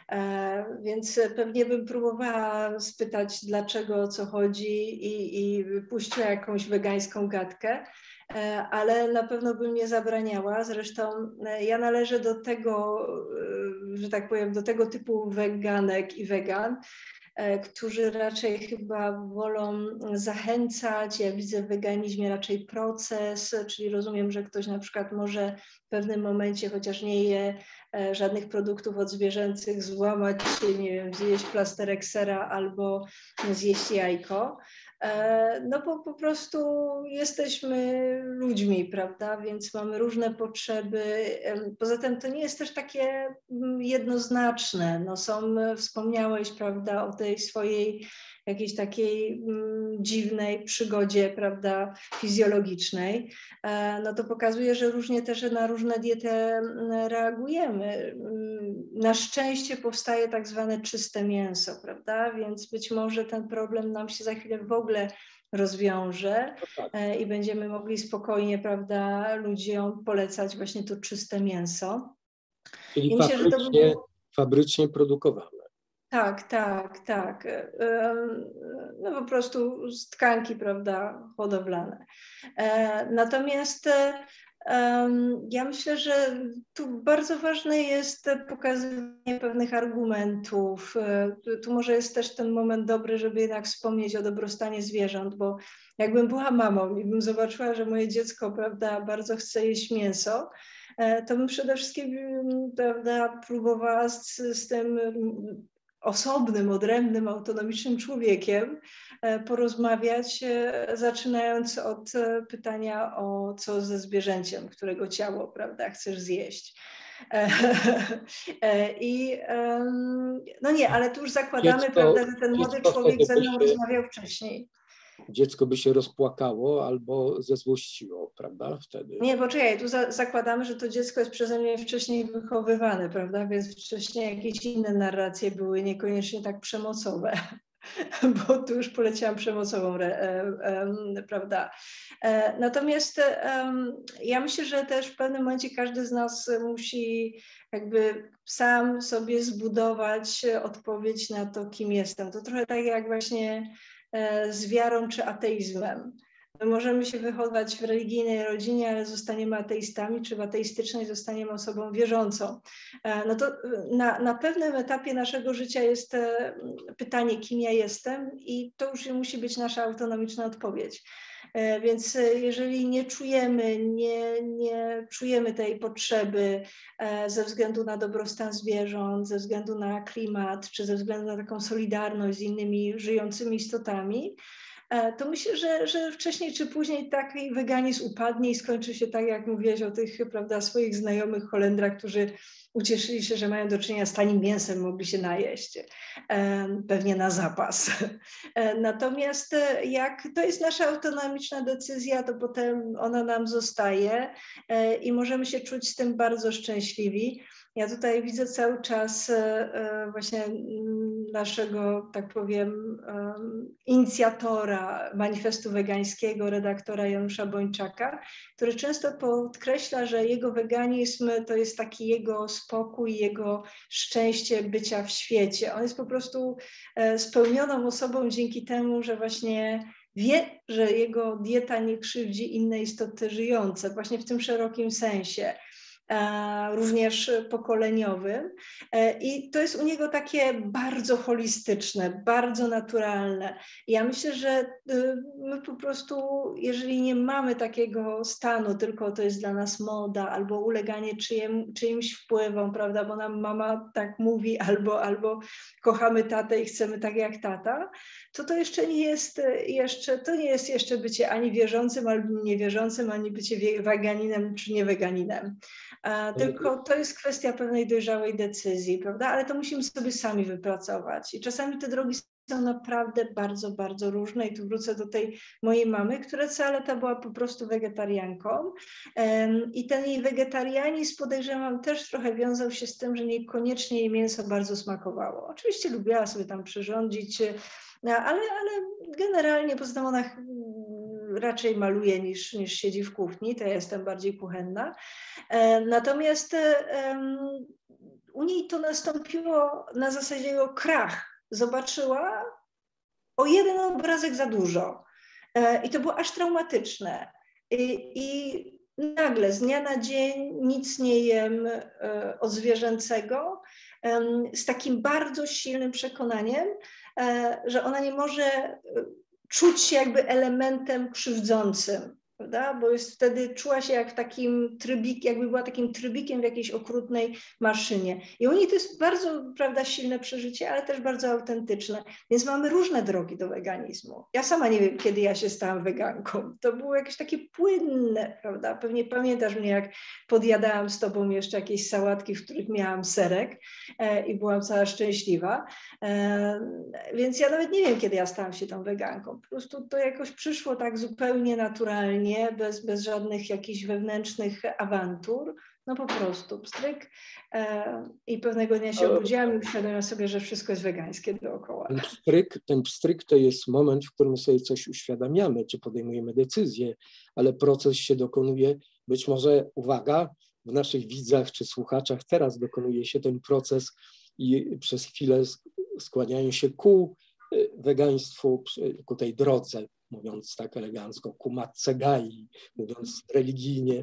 [SPEAKER 2] Więc pewnie bym próbowała spytać, dlaczego, o co chodzi i puściła jakąś wegańską gadkę, ale na pewno bym nie zabraniała. Zresztą ja należę do tego, że tak powiem, do tego typu weganek i wegan, którzy raczej chyba wolą zachęcać. Ja widzę w weganizmie raczej proces, czyli rozumiem, że ktoś na przykład może w pewnym momencie, chociaż nie je żadnych produktów odzwierzęcych, złamać się, nie wiem, zjeść plasterek sera albo zjeść jajko. No bo po prostu jesteśmy ludźmi, prawda, więc mamy różne potrzeby. Poza tym to nie jest też takie jednoznaczne. No wspomniałeś, prawda, o tej swojej jakiejś takiej dziwnej przygodzie, prawda, fizjologicznej, no to pokazuje, że różnie też na różne diety reagujemy. Na szczęście powstaje tak zwane czyste mięso, prawda, więc być może ten problem nam się za chwilę w ogóle rozwiąże i będziemy mogli spokojnie, prawda, ludziom polecać właśnie to czyste mięso.
[SPEAKER 1] Czyli myślę, że to fabrycznie produkowane.
[SPEAKER 2] Tak, tak, tak. No po prostu z tkanki, prawda, hodowlane. Natomiast ja myślę, że tu bardzo ważne jest pokazywanie pewnych argumentów. Tu może jest też ten moment dobry, żeby jednak wspomnieć o dobrostanie zwierząt, bo jakbym była mamą i bym zobaczyła, że moje dziecko, prawda, bardzo chce jeść mięso, to bym przede wszystkim, prawda, próbowała z tym osobnym, odrębnym, autonomicznym człowiekiem porozmawiać, zaczynając od pytania o co ze zwierzęciem, którego ciało, prawda, chcesz zjeść. No nie, ale tu już zakładamy, prawda, że ten młody człowiek ze mną rozmawiał wcześniej.
[SPEAKER 1] Dziecko by się rozpłakało albo zezłościło, prawda, wtedy.
[SPEAKER 2] Nie, poczekaj, tu zakładamy, że to dziecko jest przeze mnie wcześniej wychowywane, prawda, więc wcześniej jakieś inne narracje były niekoniecznie tak przemocowe, bo tu już poleciałam przemocową, prawda. Natomiast ja myślę, że też w pewnym momencie każdy z nas musi jakby sam sobie zbudować odpowiedź na to, kim jestem. To trochę tak jak właśnie z wiarą czy ateizmem. My możemy się wychować w religijnej rodzinie, ale zostaniemy ateistami, czy w ateistycznej zostaniemy osobą wierzącą. No to na pewnym etapie naszego życia jest pytanie, kim ja jestem, i to już musi być nasza autonomiczna odpowiedź. Więc jeżeli nie czujemy tej potrzeby ze względu na dobrostan zwierząt, ze względu na klimat, czy ze względu na taką solidarność z innymi żyjącymi istotami, to myślę, że wcześniej czy później taki weganizm upadnie i skończy się tak, jak mówiłeś o tych, prawda, swoich znajomych Holendrach, którzy ucieszyli się, że mają do czynienia z tanim mięsem, mogli się najeść, pewnie na zapas. Natomiast jak to jest nasza autonomiczna decyzja, to potem ona nam zostaje i możemy się czuć z tym bardzo szczęśliwi. Ja tutaj widzę cały czas właśnie naszego, tak powiem, inicjatora manifestu wegańskiego, redaktora Janusza Bończaka, który często podkreśla, że jego weganizm to jest taki jego spokój, jego szczęście bycia w świecie. On jest po prostu spełnioną osobą dzięki temu, że właśnie wie, że jego dieta nie krzywdzi inne istoty żyjące, właśnie w tym szerokim sensie, również pokoleniowym. I to jest u niego takie bardzo holistyczne, bardzo naturalne. Ja myślę, że my po prostu, jeżeli nie mamy takiego stanu, tylko to jest dla nas moda albo uleganie czyimś wpływom, prawda, bo nam mama tak mówi, albo kochamy tatę i chcemy tak jak tata, to jeszcze nie jest jeszcze bycie ani wierzącym, albo niewierzącym, ani bycie weganinem czy nieweganinem. Tylko to jest kwestia pewnej dojrzałej decyzji, prawda? Ale to musimy sobie sami wypracować. I czasami te drogi są naprawdę bardzo, bardzo różne. I tu wrócę do tej mojej mamy, która całe lata była po prostu wegetarianką. I ten jej wegetarianizm, podejrzewam, też trochę wiązał się z tym, że niekoniecznie jej mięso bardzo smakowało. Oczywiście lubiła sobie tam przyrządzić, ale generalnie poza tym ona raczej maluje niż siedzi w kuchni, to ja jestem bardziej kuchenna. Natomiast u niej to nastąpiło na zasadzie krach. Zobaczyła o jeden obrazek za dużo i to było aż traumatyczne. I nagle z dnia na dzień nic nie jem od zwierzęcego, z takim bardzo silnym przekonaniem, że ona nie może czuć się jakby elementem krzywdzącym, prawda? Bo jest wtedy czuła się jak takim jakby była takim trybikiem w jakiejś okrutnej maszynie. I u niej to jest bardzo, prawda, silne przeżycie, ale też bardzo autentyczne. Więc mamy różne drogi do weganizmu. Ja sama nie wiem, kiedy ja się stałam weganką. To było jakieś takie płynne, prawda? Pewnie pamiętasz mnie, jak podjadałam z tobą jeszcze jakieś sałatki, w których miałam serek i byłam cała szczęśliwa. Więc ja nawet nie wiem, kiedy ja stałam się tą weganką. Po prostu to jakoś przyszło tak zupełnie naturalnie, bez żadnych jakichś wewnętrznych awantur. No po prostu pstryk i pewnego dnia się obudziłam i uświadomiłam sobie, że wszystko jest wegańskie dookoła.
[SPEAKER 1] Ten pstryk to jest moment, w którym sobie coś uświadamiamy, czy podejmujemy decyzję, ale proces się dokonuje, być może, uwaga, w naszych widzach czy słuchaczach teraz dokonuje się ten proces i przez chwilę skłaniają się ku wegaństwu, ku tej drodze, mówiąc tak elegancko, ku matce Gai, mówiąc religijnie,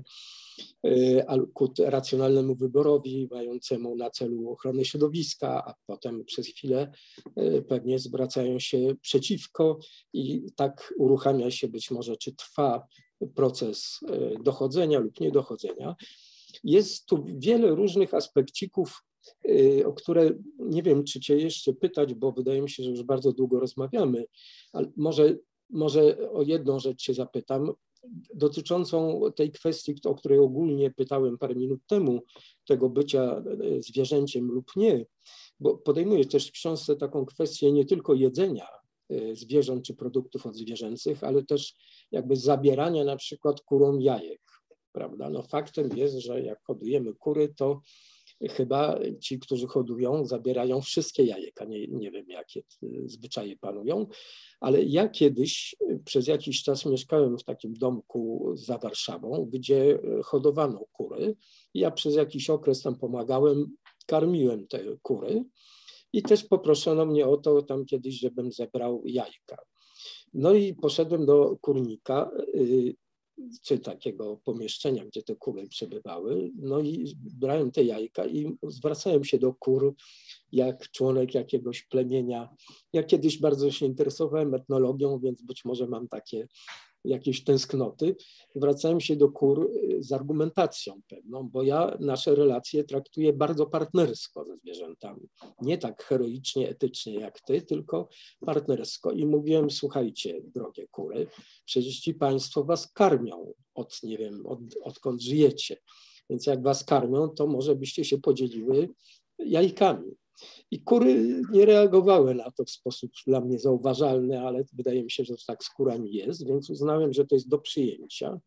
[SPEAKER 1] ku racjonalnemu wyborowi mającemu na celu ochronę środowiska, a potem przez chwilę pewnie zwracają się przeciwko i tak uruchamia się być może, czy trwa proces dochodzenia lub niedochodzenia. Jest tu wiele różnych aspekcików, o które nie wiem, czy cię jeszcze pytać, bo wydaje mi się, że już bardzo długo rozmawiamy, ale może o jedną rzecz cię zapytam, dotyczącą tej kwestii, o której ogólnie pytałem parę minut temu, tego bycia zwierzęciem lub nie, bo podejmujesz też w książce taką kwestię nie tylko jedzenia zwierząt czy produktów odzwierzęcych, ale też jakby zabierania na przykład kurom jajek, prawda? No faktem jest, że jak hodujemy kury, to chyba ci, którzy hodują, zabierają wszystkie jajeka. Nie wiem, jakie zwyczaje panują, ale ja kiedyś przez jakiś czas mieszkałem w takim domku za Warszawą, gdzie hodowano kury. Ja przez jakiś okres tam pomagałem, karmiłem te kury i też poproszono mnie o to tam kiedyś, żebym zebrał jajka. No i poszedłem do kurnika, czy takiego pomieszczenia, gdzie te kury przebywały, no i brałem te jajka i zwracałem się do kur jak członek jakiegoś plemienia. Ja kiedyś bardzo się interesowałem etnologią, więc być może mam takie jakieś tęsknoty. Wracałem się do kur z argumentacją pewną, bo ja nasze relacje traktuję bardzo partnersko ze zwierzętami. Nie tak heroicznie, etycznie jak ty, tylko partnersko. I mówiłem, słuchajcie, drogie kury, przecież ci państwo was karmią od, nie wiem, odkąd żyjecie. Więc jak was karmią, to może byście się podzieliły jajkami. I kury nie reagowały na to w sposób dla mnie zauważalny, ale wydaje mi się, że tak z kurami jest, więc uznałem, że to jest do przyjęcia.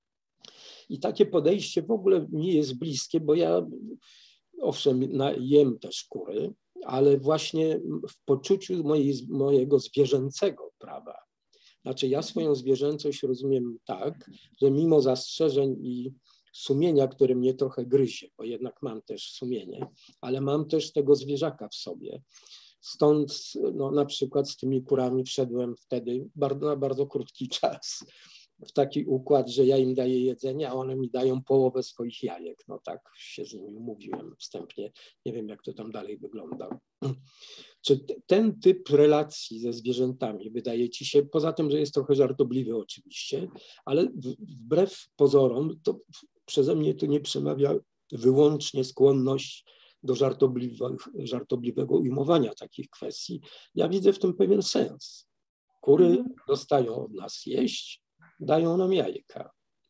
[SPEAKER 1] I takie podejście w ogóle mi jest bliskie, bo ja owszem jem też kury, ale właśnie w poczuciu mojego zwierzęcego prawa. Znaczy ja swoją zwierzęcość rozumiem tak, że mimo zastrzeżeń i sumienia, które mnie trochę gryzie, bo jednak mam też sumienie, ale mam też tego zwierzaka w sobie. Stąd no, na przykład z tymi kurami wszedłem wtedy na bardzo krótki czas w taki układ, że ja im daję jedzenie, a one mi dają połowę swoich jajek. No tak się z nimi umówiłem wstępnie. Nie wiem, jak to tam dalej wygląda. Czy ten typ relacji ze zwierzętami wydaje ci się, poza tym, że jest trochę żartobliwy oczywiście, ale wbrew pozorom, to przeze mnie to nie przemawia wyłącznie skłonność do żartobliwego ujmowania takich kwestii. Ja widzę w tym pewien sens. Kury dostają od nas jeść, dają nam jajka.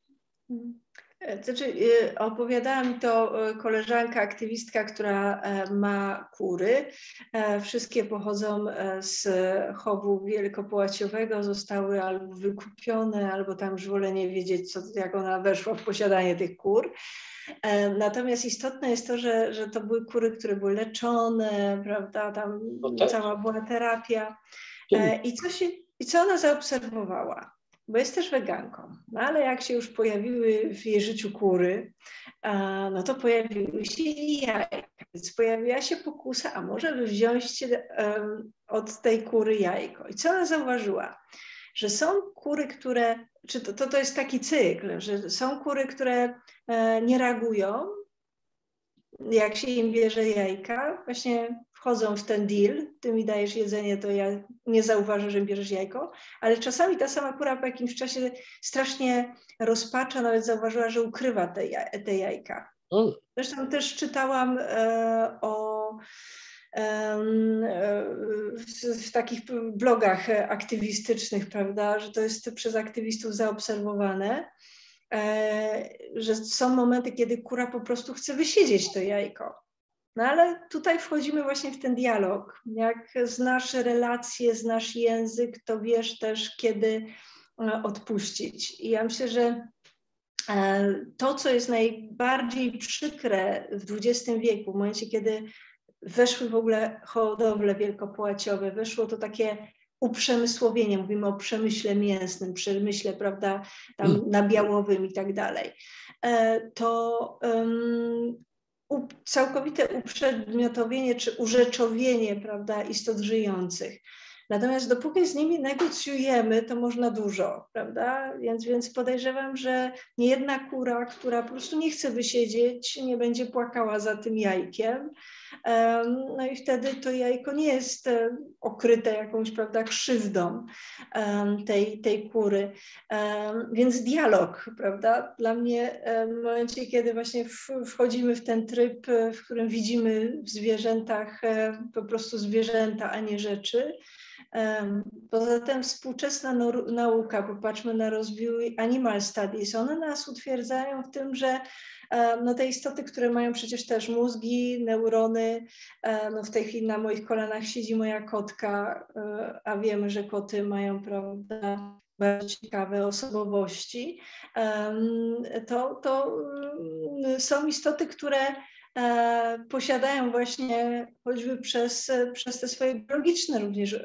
[SPEAKER 2] Znaczy, opowiadała mi to koleżanka, aktywistka, która ma kury. Wszystkie pochodzą z chowu wielkopłaciowego, zostały albo wykupione, albo tam już wolę nie wiedzieć, jak ona weszła w posiadanie tych kur. Natomiast istotne jest to, że to były kury, które były leczone, prawda, tam cała była terapia. I co ona zaobserwowała? Bo jest też weganką, no ale jak się już pojawiły w jej życiu kury, no to pojawiły się i jajka, więc pojawiła się pokusa, a może by wziąć od tej kury jajko. I co ona zauważyła? Że są kury, które, czy to jest taki cykl, że są kury, które nie reagują, jak się im bierze jajka, właśnie wchodzą w ten deal, ty mi dajesz jedzenie, to ja nie zauważę, że mi bierzesz jajko, ale czasami ta sama kura po jakimś czasie strasznie rozpacza, nawet zauważyła, że ukrywa te jajka. Zresztą też czytałam w takich blogach aktywistycznych, prawda, że to jest przez aktywistów zaobserwowane, że są momenty, kiedy kura po prostu chce wysiedzieć to jajko. No ale tutaj wchodzimy właśnie w ten dialog. Jak znasz relacje, znasz język, to wiesz też, kiedy odpuścić. I ja myślę, że to, co jest najbardziej przykre w XX wieku, w momencie, kiedy weszły w ogóle hodowle wielkopłaciowe, weszło to takie uprzemysłowienie, mówimy o przemyśle mięsnym, przemyśle, prawda, tam nabiałowym i tak dalej, to całkowite uprzedmiotowienie czy urzeczowienie, prawda, istot żyjących. Natomiast dopóki z nimi negocjujemy, to można dużo, prawda? Więc podejrzewam, że niejedna kura, która po prostu nie chce wysiedzieć, nie będzie płakała za tym jajkiem. No i wtedy to jajko nie jest okryte jakąś, prawda, krzywdą tej kury. Więc dialog, prawda? Dla mnie w momencie, kiedy właśnie wchodzimy w ten tryb, w którym widzimy w zwierzętach po prostu zwierzęta, a nie rzeczy. Poza tym współczesna nauka, popatrzmy na rozwój animal studies, one nas utwierdzają w tym, że no te istoty, które mają przecież też mózgi, neurony, no w tej chwili na moich kolanach siedzi moja kotka, a wiemy, że koty mają, prawda, bardzo ciekawe osobowości, to są istoty, które posiadają właśnie choćby przez te swoje biologiczne również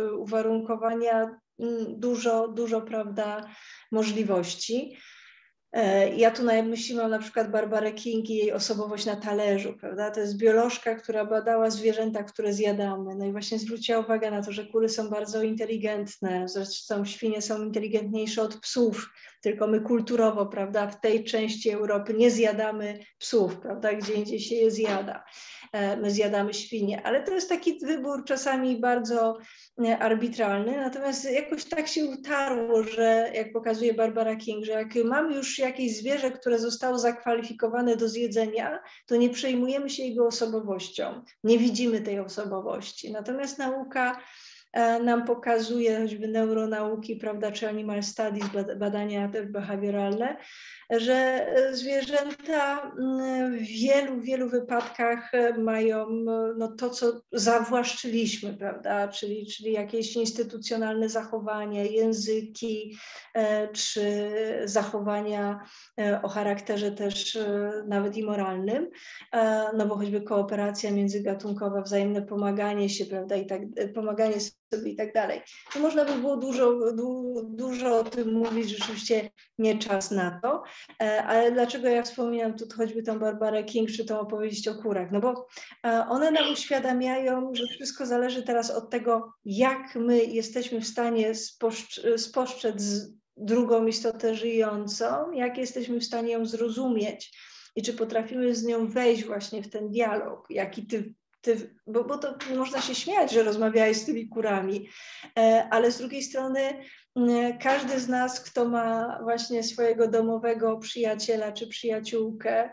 [SPEAKER 2] uwarunkowania dużo, prawda, możliwości. Ja tu na myśli mam na przykład Barbarę King i jej Osobowość na talerzu, prawda? To jest biolożka, która badała zwierzęta, które zjadamy. No i właśnie zwróciła uwagę na to, że kury są bardzo inteligentne, zresztą świnie są inteligentniejsze od psów, tylko my kulturowo, prawda, w tej części Europy nie zjadamy psów, prawda, gdzie indziej się je zjada. My zjadamy świnie, ale to jest taki wybór czasami bardzo arbitralny, natomiast jakoś tak się utarło, że jak pokazuje Barbara King, że jak mamy już jakieś zwierzę, które zostało zakwalifikowane do zjedzenia, to nie przejmujemy się jego osobowością, nie widzimy tej osobowości. Natomiast nauka nam pokazuje, choćby neuronauki, prawda, czy animal studies, badania behawioralne, że zwierzęta w wielu wypadkach mają no, to, co zawłaszczyliśmy, prawda, czyli jakieś instytucjonalne zachowania, języki, czy zachowania o charakterze też nawet i moralnym, no bo choćby kooperacja międzygatunkowa, wzajemne pomaganie się, prawda, i tak, pomaganie sobie i tak dalej. To można by było dużo o tym mówić, rzeczywiście nie czas na to, ale dlaczego ja wspominam tu choćby tą Barbarę King, czy tą opowieść o kurach? No bo one nam uświadamiają, że wszystko zależy teraz od tego, jak my jesteśmy w stanie spostrzec drugą istotę żyjącą, jak jesteśmy w stanie ją zrozumieć i czy potrafimy z nią wejść właśnie w ten dialog, jaki bo to można się śmiać, że rozmawiałeś z tymi kurami, ale z drugiej strony każdy z nas, kto ma właśnie swojego domowego przyjaciela czy przyjaciółkę,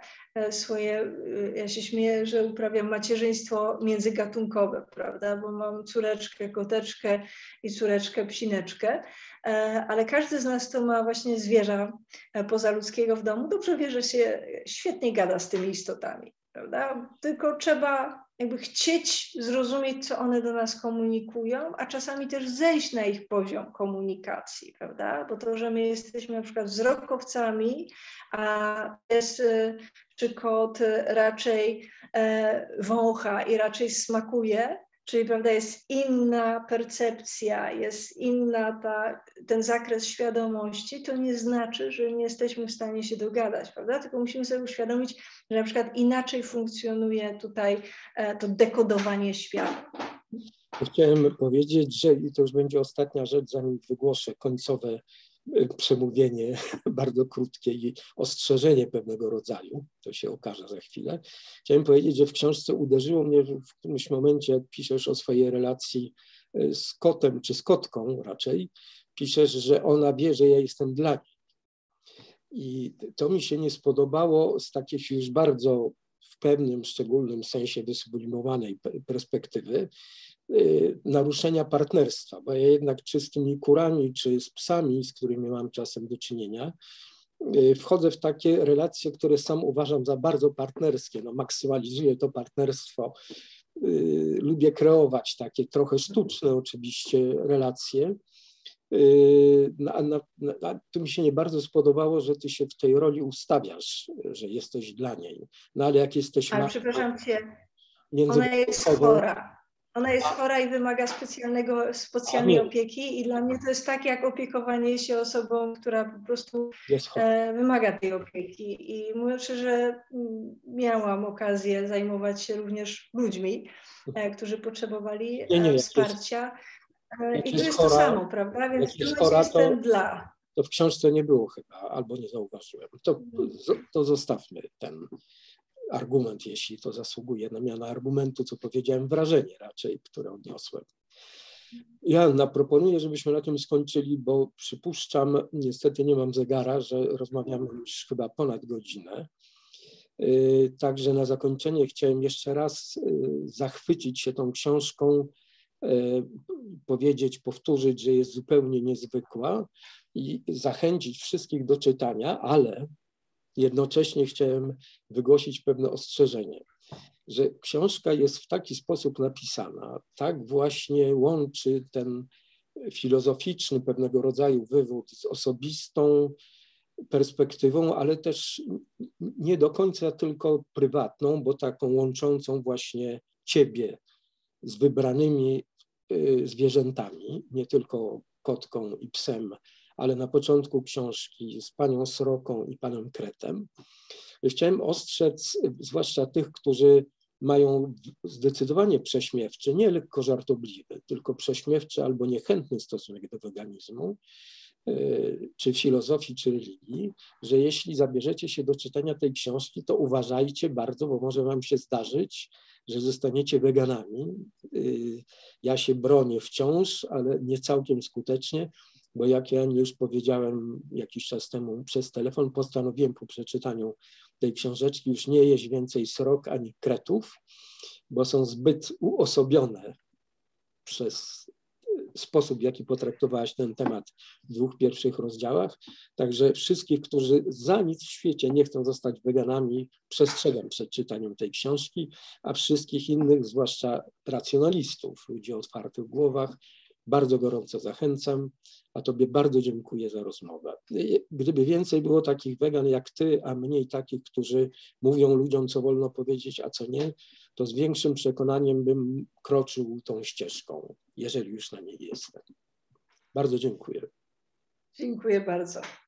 [SPEAKER 2] ja się śmieję, że uprawiam macierzyństwo międzygatunkowe, prawda, bo mam córeczkę, koteczkę i córeczkę, psineczkę, ale każdy z nas, kto ma właśnie zwierza pozaludzkiego w domu, dobrze wie, że się świetnie gada z tymi istotami, prawda, tylko trzeba jakby chcieć zrozumieć, co one do nas komunikują, a czasami też zejść na ich poziom komunikacji, prawda? Bo to, że my jesteśmy na przykład wzrokowcami, a pies czy kot raczej wącha i raczej smakuje, czyli prawda, jest inna percepcja, jest inna ten zakres świadomości, to nie znaczy, że nie jesteśmy w stanie się dogadać, prawda? Tylko musimy sobie uświadomić, że na przykład inaczej funkcjonuje tutaj to dekodowanie świata.
[SPEAKER 1] Chciałem powiedzieć, że i to już będzie ostatnia rzecz, zanim wygłoszę końcowe przemówienie, bardzo krótkie i ostrzeżenie pewnego rodzaju, to się okaże za chwilę. Chciałem powiedzieć, że w książce uderzyło mnie w którymś momencie, jak piszesz o swojej relacji z kotem, czy z kotką raczej, piszesz, że ona wie, że ja jestem dla niej. I to mi się nie spodobało z takiej już bardzo w pewnym szczególnym sensie wysublimowanej perspektywy, naruszenia partnerstwa, bo ja jednak czy z tymi kurami, czy z psami, z którymi mam czasem do czynienia, wchodzę w takie relacje, które sam uważam za bardzo partnerskie. No, maksymalizuję to partnerstwo. Lubię kreować takie trochę sztuczne oczywiście relacje. Tu mi się nie bardzo spodobało, że ty się w tej roli ustawiasz, że jesteś dla niej. No ale jak jesteś
[SPEAKER 2] Ale przepraszam cię, ona jest chora. Ona jest chora i wymaga specjalnej opieki i dla mnie to jest tak jak opiekowanie się osobą, która po prostu wymaga tej opieki. I mówię szczerze, miałam okazję zajmować się również ludźmi, którzy potrzebowali wsparcia. I tu jest to samo, prawda? Więc tu jestem dla.
[SPEAKER 1] To w książce nie było chyba, albo nie zauważyłem. To zostawmy ten argument, jeśli to zasługuje na miano argumentu, co powiedziałem, wrażenie raczej, które odniosłem. Joanna, proponuję, żebyśmy na tym skończyli, bo przypuszczam, niestety nie mam zegara, że rozmawiamy już chyba ponad godzinę. Także na zakończenie chciałem jeszcze raz zachwycić się tą książką, powtórzyć, że jest zupełnie niezwykła i zachęcić wszystkich do czytania, ale jednocześnie chciałem wygłosić pewne ostrzeżenie, że książka jest w taki sposób napisana, tak właśnie łączy ten filozoficzny pewnego rodzaju wywód z osobistą perspektywą, ale też nie do końca tylko prywatną, bo taką łączącą właśnie ciebie z wybranymi zwierzętami, nie tylko kotką i psem, ale na początku książki z panią Sroką i panem Kretem. Chciałem ostrzec zwłaszcza tych, którzy mają zdecydowanie prześmiewczy, nie lekko żartobliwy, tylko prześmiewczy albo niechętny stosunek do weganizmu, czy filozofii, czy religii, że jeśli zabierzecie się do czytania tej książki, to uważajcie bardzo, bo może wam się zdarzyć, że zostaniecie weganami. Ja się bronię wciąż, ale nie całkiem skutecznie, bo jak ja już powiedziałem jakiś czas temu przez telefon, postanowiłem po przeczytaniu tej książeczki już nie jeść więcej srok ani kretów, bo są zbyt uosobione przez sposób, w jaki potraktowałaś ten temat w 2 pierwszych rozdziałach. Także wszystkich, którzy za nic w świecie nie chcą zostać weganami, przestrzegam przed czytaniem tej książki, a wszystkich innych, zwłaszcza racjonalistów, ludzi o otwartych głowach, bardzo gorąco zachęcam, a tobie bardzo dziękuję za rozmowę. Gdyby więcej było takich wegan jak ty, a mniej takich, którzy mówią ludziom, co wolno powiedzieć, a co nie, to z większym przekonaniem bym kroczył tą ścieżką, jeżeli już na niej jestem. Bardzo dziękuję.
[SPEAKER 2] Dziękuję bardzo.